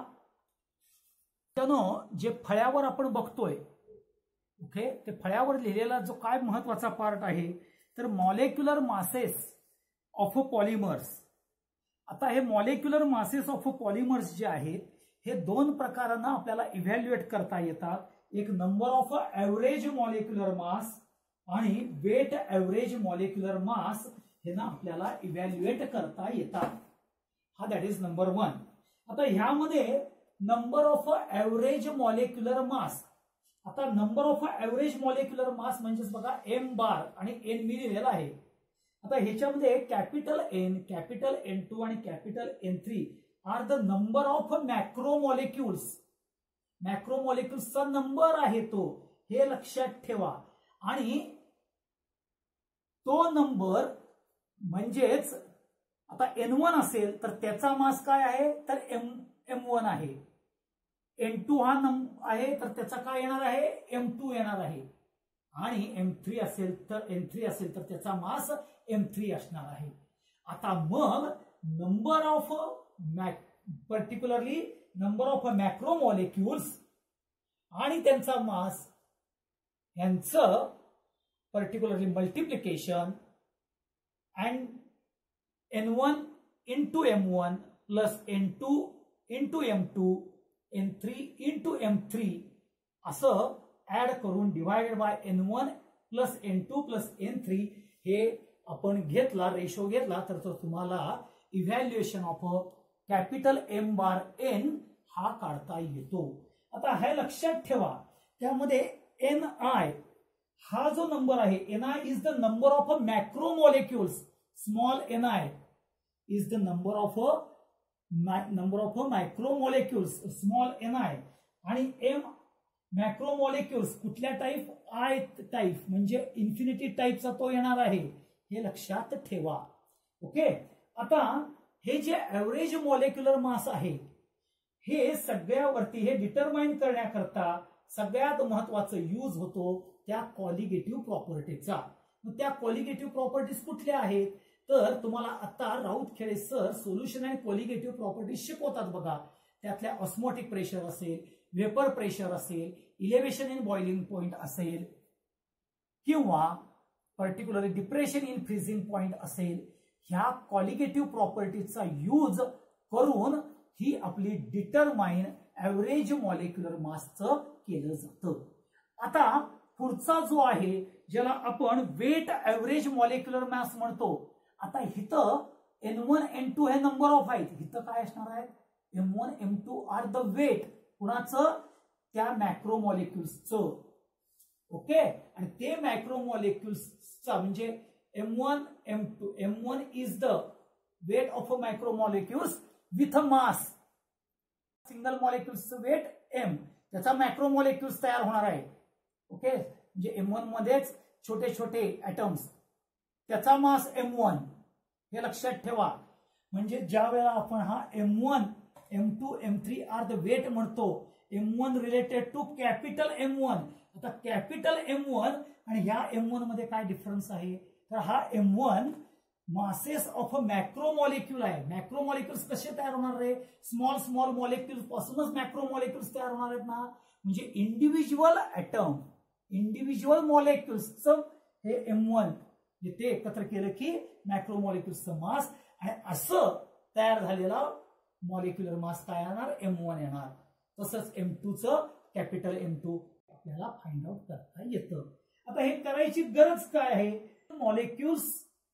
जे फळ्यावर आपण बघतोय, ओके, ते फळ्यावर लिहिलेला जो काय महत्वाचा पार्ट आहे तर मॉलिक्युलर मासेस ऑफ पॉलिमर्स. आता हे मॉलिक्युलर मासेस ऑफ पॉलिमर्स जे आहेत हे दोन प्रकारांना आपल्याला इव्हॅल्युएट करता येतात. एक number of average molecular mass आणि वेट ऍव्हरेज मॉलिक्युलर मास हे ना आपल्याला इव्हॅल्युएट करता येतात. हा दॅट इज नंबर वन. आता ह्यामध्ये number of average molecular mass, आता number of average molecular mass म्हणजेच बघा एम बार आणि एन मी लिहिलेला आहे. आता ह्याच्यामध्ये capital N, capital N two आणि capital N three are the number of macro molecules. Macro मॉलिक्युल्सचा नंबर आहे तो, हे लक्षात ठेवा. आणि तो नंबर म्हणजेच आता एन वन असेल तर त्याचा मास काय आहे तर एम एम वन आहे. एन टू हा नंबर आहे तर त्याचा काय येणार आहे एम टू येणार आहे. आणि एम थ्री असेल तर एन थ्री असेल तर त्याचा मास एम थ्री असणार आहे. आता मग number of particularly number of macro molecules आणि त्यांचा मास यांचं particularly multiplication and N one into M one plus N two into M two N three into M three असं ऍड करून divided by N one plus N two plus N three हे आपण घेतला, ratio घेतला तर तो तुम्हाला evaluation of capital M bar N हा काढता येतो. आता हे लक्षात ठेवा, त्यामध्ये एन आय हा जो नंबर आहे N I is the number of macro molecules. Small N I is the number of number of micro molecules small N I. आणि एम मॅक्रो मॉलिक्युल्स कुठल्या टाईप आय टाईप म्हणजे infinity टाईपचा तो येणार आहे, हे लक्षात ठेवा. ओके, आता हे जे ऍव्हरेज मॉलिक्युलर मास आहे हे सगळ्यावरती हे डिटरमाइन करण्याकरता सगळ्यात महत्वाचं यूज होतो त्या कॉलिगेटिव्ह प्रॉपर्टीचा. मग त्या कॉलिगेटिव्ह प्रॉपर्टीज कुठल्या आहेत तर तुम्हाला आता Rautkhede sir solution and colligative properties शिकवतात बघा. त्यातल्या ऑस्मोटिक प्रेशर असेल, वेपर प्रेशर असेल, इलेव्हेशन इन बॉइलिंग पॉइंट असेल किंवा particularly depression in freezing point असेल, ह्या कॉलिगेटिव्ह प्रॉपर्टीजचा यूज करून ही आपली डिटरमाइन ऍव्हरेज मॉलिक्युलर मासचं केलं जातं. आता पुढचा जो आहे ज्याला आपण वेट ऍव्हरेज मॉलिक्युलर मास म्हणतो. आता इथं एन वन एन टू हे नंबर ऑफ आहेत, इथं काय असणार आहे M one M two are the weight कुणाचं त्या मॅक्रो मॉलिक्युल्सचं. ओके, आणि ते मॅक्रो मॉलिक्युल्सचा म्हणजे M one M two M one is the weight of a micro molecules with a mass. Single मॉलिक्युल्सचं वेट एम, त्याचा मॅक्रो मॉलिक्युल्स तयार होणार आहे. ओके, म्हणजे एम वन मध्येच छोटे छोटे ऍटम्स, त्याचा मास एम वन, हे लक्षात ठेवा. म्हणजे ज्या वेळेला आपण हा M one M two M three are the weight म्हणतो, M one related to capital M one. आता कॅपिटल एम वन आणि ह्या एम वन मध्ये काय डिफरन्स आहे तर हा M one masses of a macro molecule आहे. मॅक्रो मॉलिक्युल्स कसे तयार होणार आहे, स्मॉल स्मॉल मॉलिक्युल्स पासूनच मॅक्रो मॉलिक्युल्स तयार होणार आहेत ना. म्हणजे इंडिव्हिज्युअल ऍटम, इंडिव्हिज्युअल मॉलिक्युल्सचं हे एम वन ते एकत्र केलं की मॅक्रो मॉलिक्युल्सचं मास, आणि असं तयार झालेला मॉलिक्युलर मास काय येणार एम वन येणार. तसंच एम टू चं कॅपिटल एम टू आपल्याला फाइंड आउट करता येतं. आता हे करायची गरज काय आहे, molecules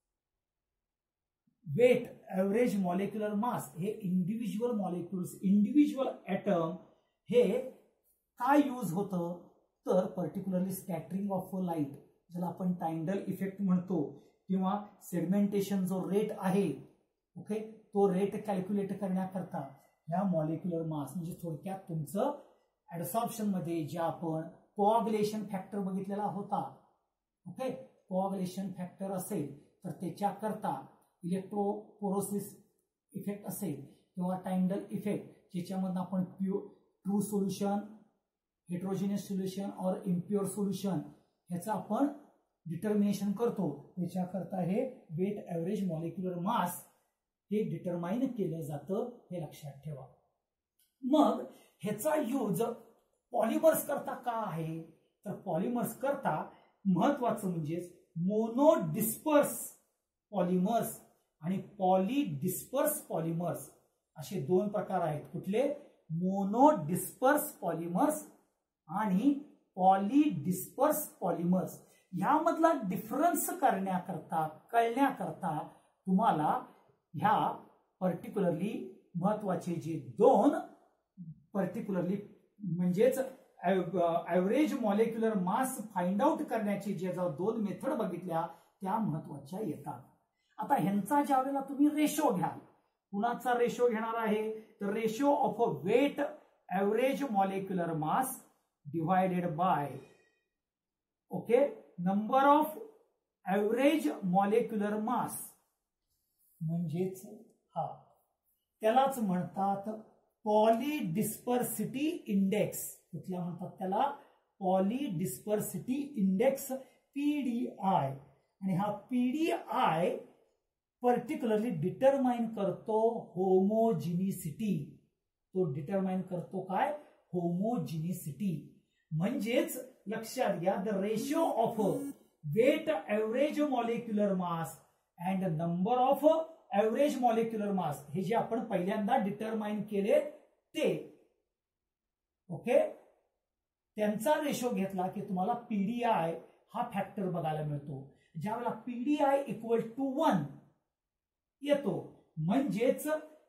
weight average molecular mass हे इंडिव्हिज्युअल मॉलिक्युल्स इंडिव्हिज्युअल ऍटम हे काय यूज होतं तर पर्टिक्युलरली स्कॅटरिंग ऑफ लाईट, ज्याला आपण टाइंडल इफेक्ट म्हणतो, किंवा सेगमेंटेशन जो रेट आहे, ओके, तो रेट कॅल्क्युलेट करण्याकरता ह्या मॉलिक्युलर मास म्हणजे थोडक्यात तुमचं ऍडसॉर्प्शन मध्ये जे आपण कोऑग्युलेशन फॅक्टर बघितलेला होता, ओके, कोऑग्युलेशन फॅक्टर असेल तर त्याच्याकरता इलेक्ट्रोपोरोसिस इफेक्ट असेल किंवा टाइंडल इफेक्ट, ज्याच्यामधून आपण pure true solution, heterogeneous solution और इम्प्युअर सोल्युशन ह्याचं आपण डिटर्मिनेशन करतो, त्याच्याकरता हे वेट ऍव्हरेज मॉलिक्युलर मास हे डिटरमाइन केलं जातं, हे लक्षात ठेवा. मग ह्याचा यूज पॉलिमर्स करता का आहे तर पॉलिमर्स करता महत्वाचं म्हणजे मोनो डिस्पर्स पॉलिमर्स आणि पॉली डिस्पर्स पॉलिमर्स असे दोन प्रकार आहेत. कुठले? मोनो डिस्पर्स पॉलिमर्स आणि पॉली डिस्पर्स पॉलिमर्स. यामधला डिफरन्स करण्याकरता कळण्याकरता तुम्हाला ह्या पर्टिक्युलरली महत्वाचे जे दोन पर्टिक्युलरली म्हणजेच average molecular mass find out करण्याची जे दोन मेथड बघितल्या त्या महत्वाच्या येतात. आता ह्यांचा ज्या वेळेला तुम्ही रेशो घ्याल, कुणाचा रेशो घेणार आहे तर ratio of a weight average molecular mass divided by okay number of average molecular mass, म्हणजेच हा त्यालाच म्हणतात पॉली डिस्पर्सिटी इंडेक्स. कुठल्या म्हणतात त्याला? Poly dispersity index, PDI. आणि हा पीडीआय पर्टिक्युलरली डिटरमाइन करतो होमोजिनिसिटी. तो डिटरमाइन करतो काय? होमोजिनिसिटी. म्हणजेच लक्षात घ्या, the ratio of weight average molecular mass and number of average molecular mass हे जे आपण पहिल्यांदा डिटरमाइन केले ते, ओके, त्यांचा रेशो घेतला की तुम्हाला पीडीआय हा फॅक्टर बघायला मिळतो. ज्यावेळेला पीडीआय इक्वल टू वन येतो म्हणजेच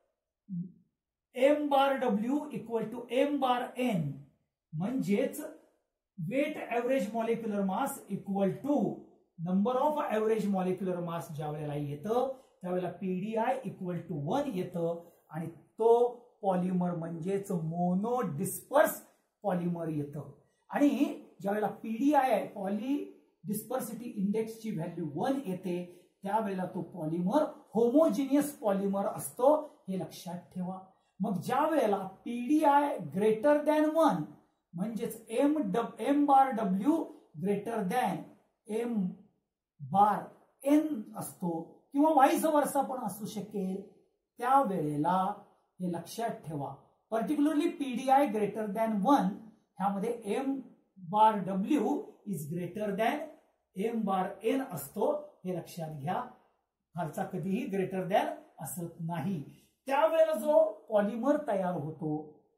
M bar W equal to M bar N, म्हणजेच weight average molecular mass equal to number of average molecular mass ज्या वेळेला येतं त्यावेळेला पीडीआय इक्वल टू वन येतं आणि तो पॉलिमर म्हणजेच मोनो डिस्पर्स पॉलिमर येतं. आणि ज्यावेळेला पीडीआय पॉली डिस्पर्सिटी इंडेक्सची व्हॅल्यू वन येते त्यावेळेला तो पॉलिमर होमोजिनियस पॉलिमर असतो, हे लक्षात ठेवा. मग ज्या वेळेला पीडीआय ग्रेटर दॅन वन म्हणजेच एम डब M bar W greater than M bar N असतो किंवा वाईस वर्सा पण असू शकेल, त्यावेळेला हे लक्षात ठेवा. Particularly PDI greater than one ह्यामध्ये M bar W is greater than M bar N असतो, हे लक्षात घ्या. खालचा कधीही ग्रेटर दॅन असत नाही. त्यावेळेला जो पॉलिमर तयार होतो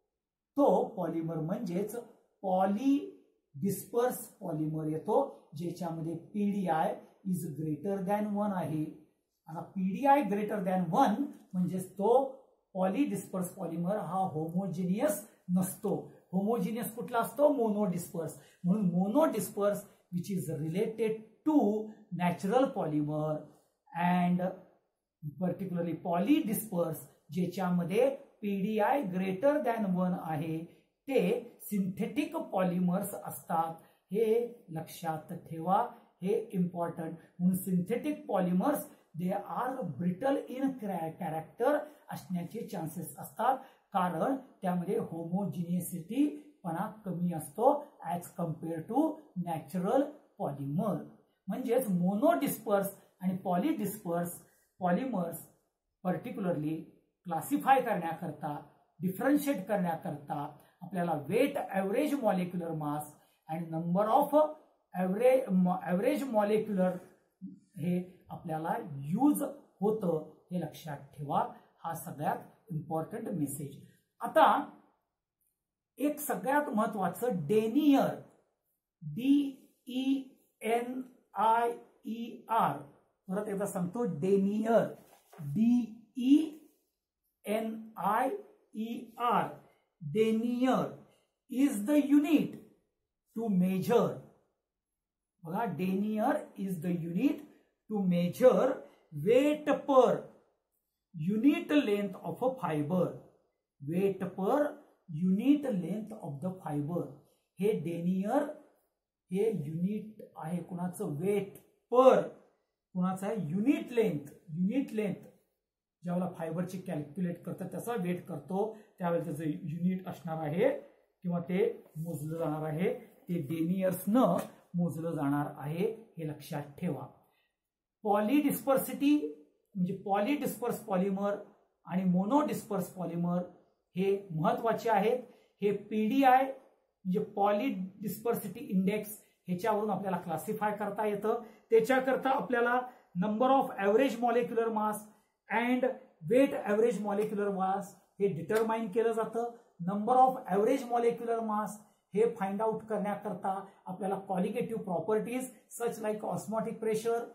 तो पॉलिमर म्हणजेच पॉली डिस्पर्स पॉलिमर येतो, ज्याच्यामध्ये PDI is greater than one आहे. आता पीडीआय ग्रेटर दॅन वन म्हणजेच तो पॉली डिस्पर्स पॉलिमर हा होमोजिनियस नसतो. होमोजिनियस कुठला असतो? Mono disperse. म्हणून mono disperse which is related to natural polymer and particularly poly disperse ज्याच्यामध्ये पीडीआय ग्रेटर दॅन वन आहे ते सिंथेटिक पॉलिमर्स असतात, हे लक्षात ठेवा. हे इम्पॉर्टंट. म्हणून synthetic polymers they are brittle in character असण्याचे चान्सेस असतात, कारण त्यामध्ये होमोजिनियसिटी पणा कमी असतो as compare to natural polymer. म्हणजेच मोनो डिस्पर्स आणि poly disperse polymers particularly classify करण्याकरता, डिफरन्शिएट करण्याकरता आपल्याला weight average molecular mass and number of average average molecular हे आपल्याला यूज होतं, हे लक्षात ठेवा. हा सगळ्यात इम्पॉर्टंट मेसेज. आता एक सगळ्यात महत्वाचं denier, D E N I E R, परत एकदा सांगतो denier, D E N I E R, denier. Is the unit to measure, बघा denier is the unit to measure weight per unit length of a fibre, weight per unit length of the fibre. हे denier हे unit आहे कुणाचं, weight पर, कुणाचं आहे unit length, unit length ज्यावेळेला फायबरची calculate करतात त्याचा वेट करतो त्यावेळेला त्याचं युनिट असणार आहे किंवा ते मोजलं जाणार आहे, ते डेनियर्सनं मोजलं जाणार आहे, हे लक्षात ठेवा. पॉलीडिस्पर्सिटी म्हणजे पॉलीडिस्पर्स पॉलिमर आणि मोनोडिस्पर्स पॉलिमर हे महत्वाचे आहेत. हे पीडीआय म्हणजे पॉलीडिस्पर्सिटी इंडेक्स ह्याच्यावरून आपल्याला क्लासिफाय करता येतं. त्याच्याकरता आपल्याला number of average molecular mass and weight average molecular mass हे डिटरमाइन केलं जातं. Number of average molecular mass हे फाइंड आउट करण्याकरता आपल्याला qualitative properties such like osmotic pressure,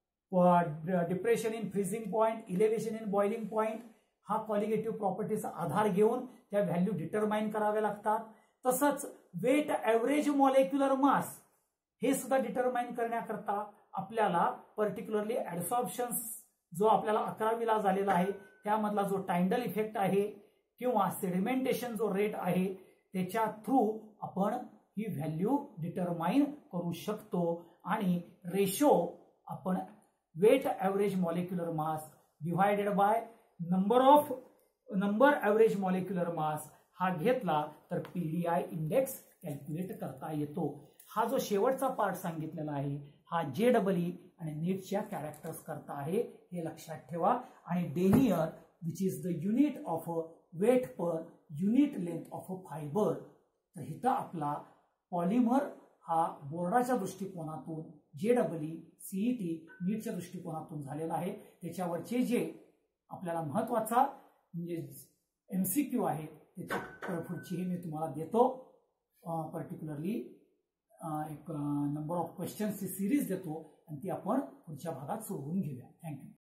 depression in freezing point, elevation in boiling point हा qualitative प्रॉपर्टीचा आधार घेऊन त्या व्हॅल्यू डिटरमाइन कराव्या लागतात. तसंच वेट ॲव्हरेज मॉलिक्युलर मास हे सुद्धा डिटरमाइन करण्याकरता आपल्याला पर्टिक्युलरली ऍडसॉर्प्शन जो आपल्याला अकरावीला झालेला आहे त्यामधला जो टाइंडल इफेक्ट आहे किंवा सेडिमेंटेशन जो रेट आहे त्याच्या थ्रू आपण ही व्हॅल्यू डिटरमाइन करू शकतो. आणि रेशो आपण weight average molecular mass divided by number of number average molecular mass हा घेतला तर पीडीआय इंडेक्स कॅल्क्युलेट करता येतो. हा जो शेवटचा पार्ट सांगितलेला आहे हा जे डबल ई आणि नीटच्या कॅरेक्टर्स करता आहे, हे लक्षात ठेवा. आणि denier which is the unit of a weight per unit length of a fibre. तर इथं आपला पॉलिमर हा बोर्डाच्या दृष्टिकोनातून जे डबल ई सीईटी नीटच्या दृष्टिकोनातून झालेला आहे. त्याच्यावरचे जे आपल्याला महत्वाचा म्हणजे एमसीक्यू आहे त्याची पुढचीही मी तुम्हाला देतो. पर्टिक्युलरली एक नंबर ऑफ क्वेश्चन्सची सिरीज देतो आणि ती आपण पुढच्या भागात सोडवून घेऊया. थँक्यू.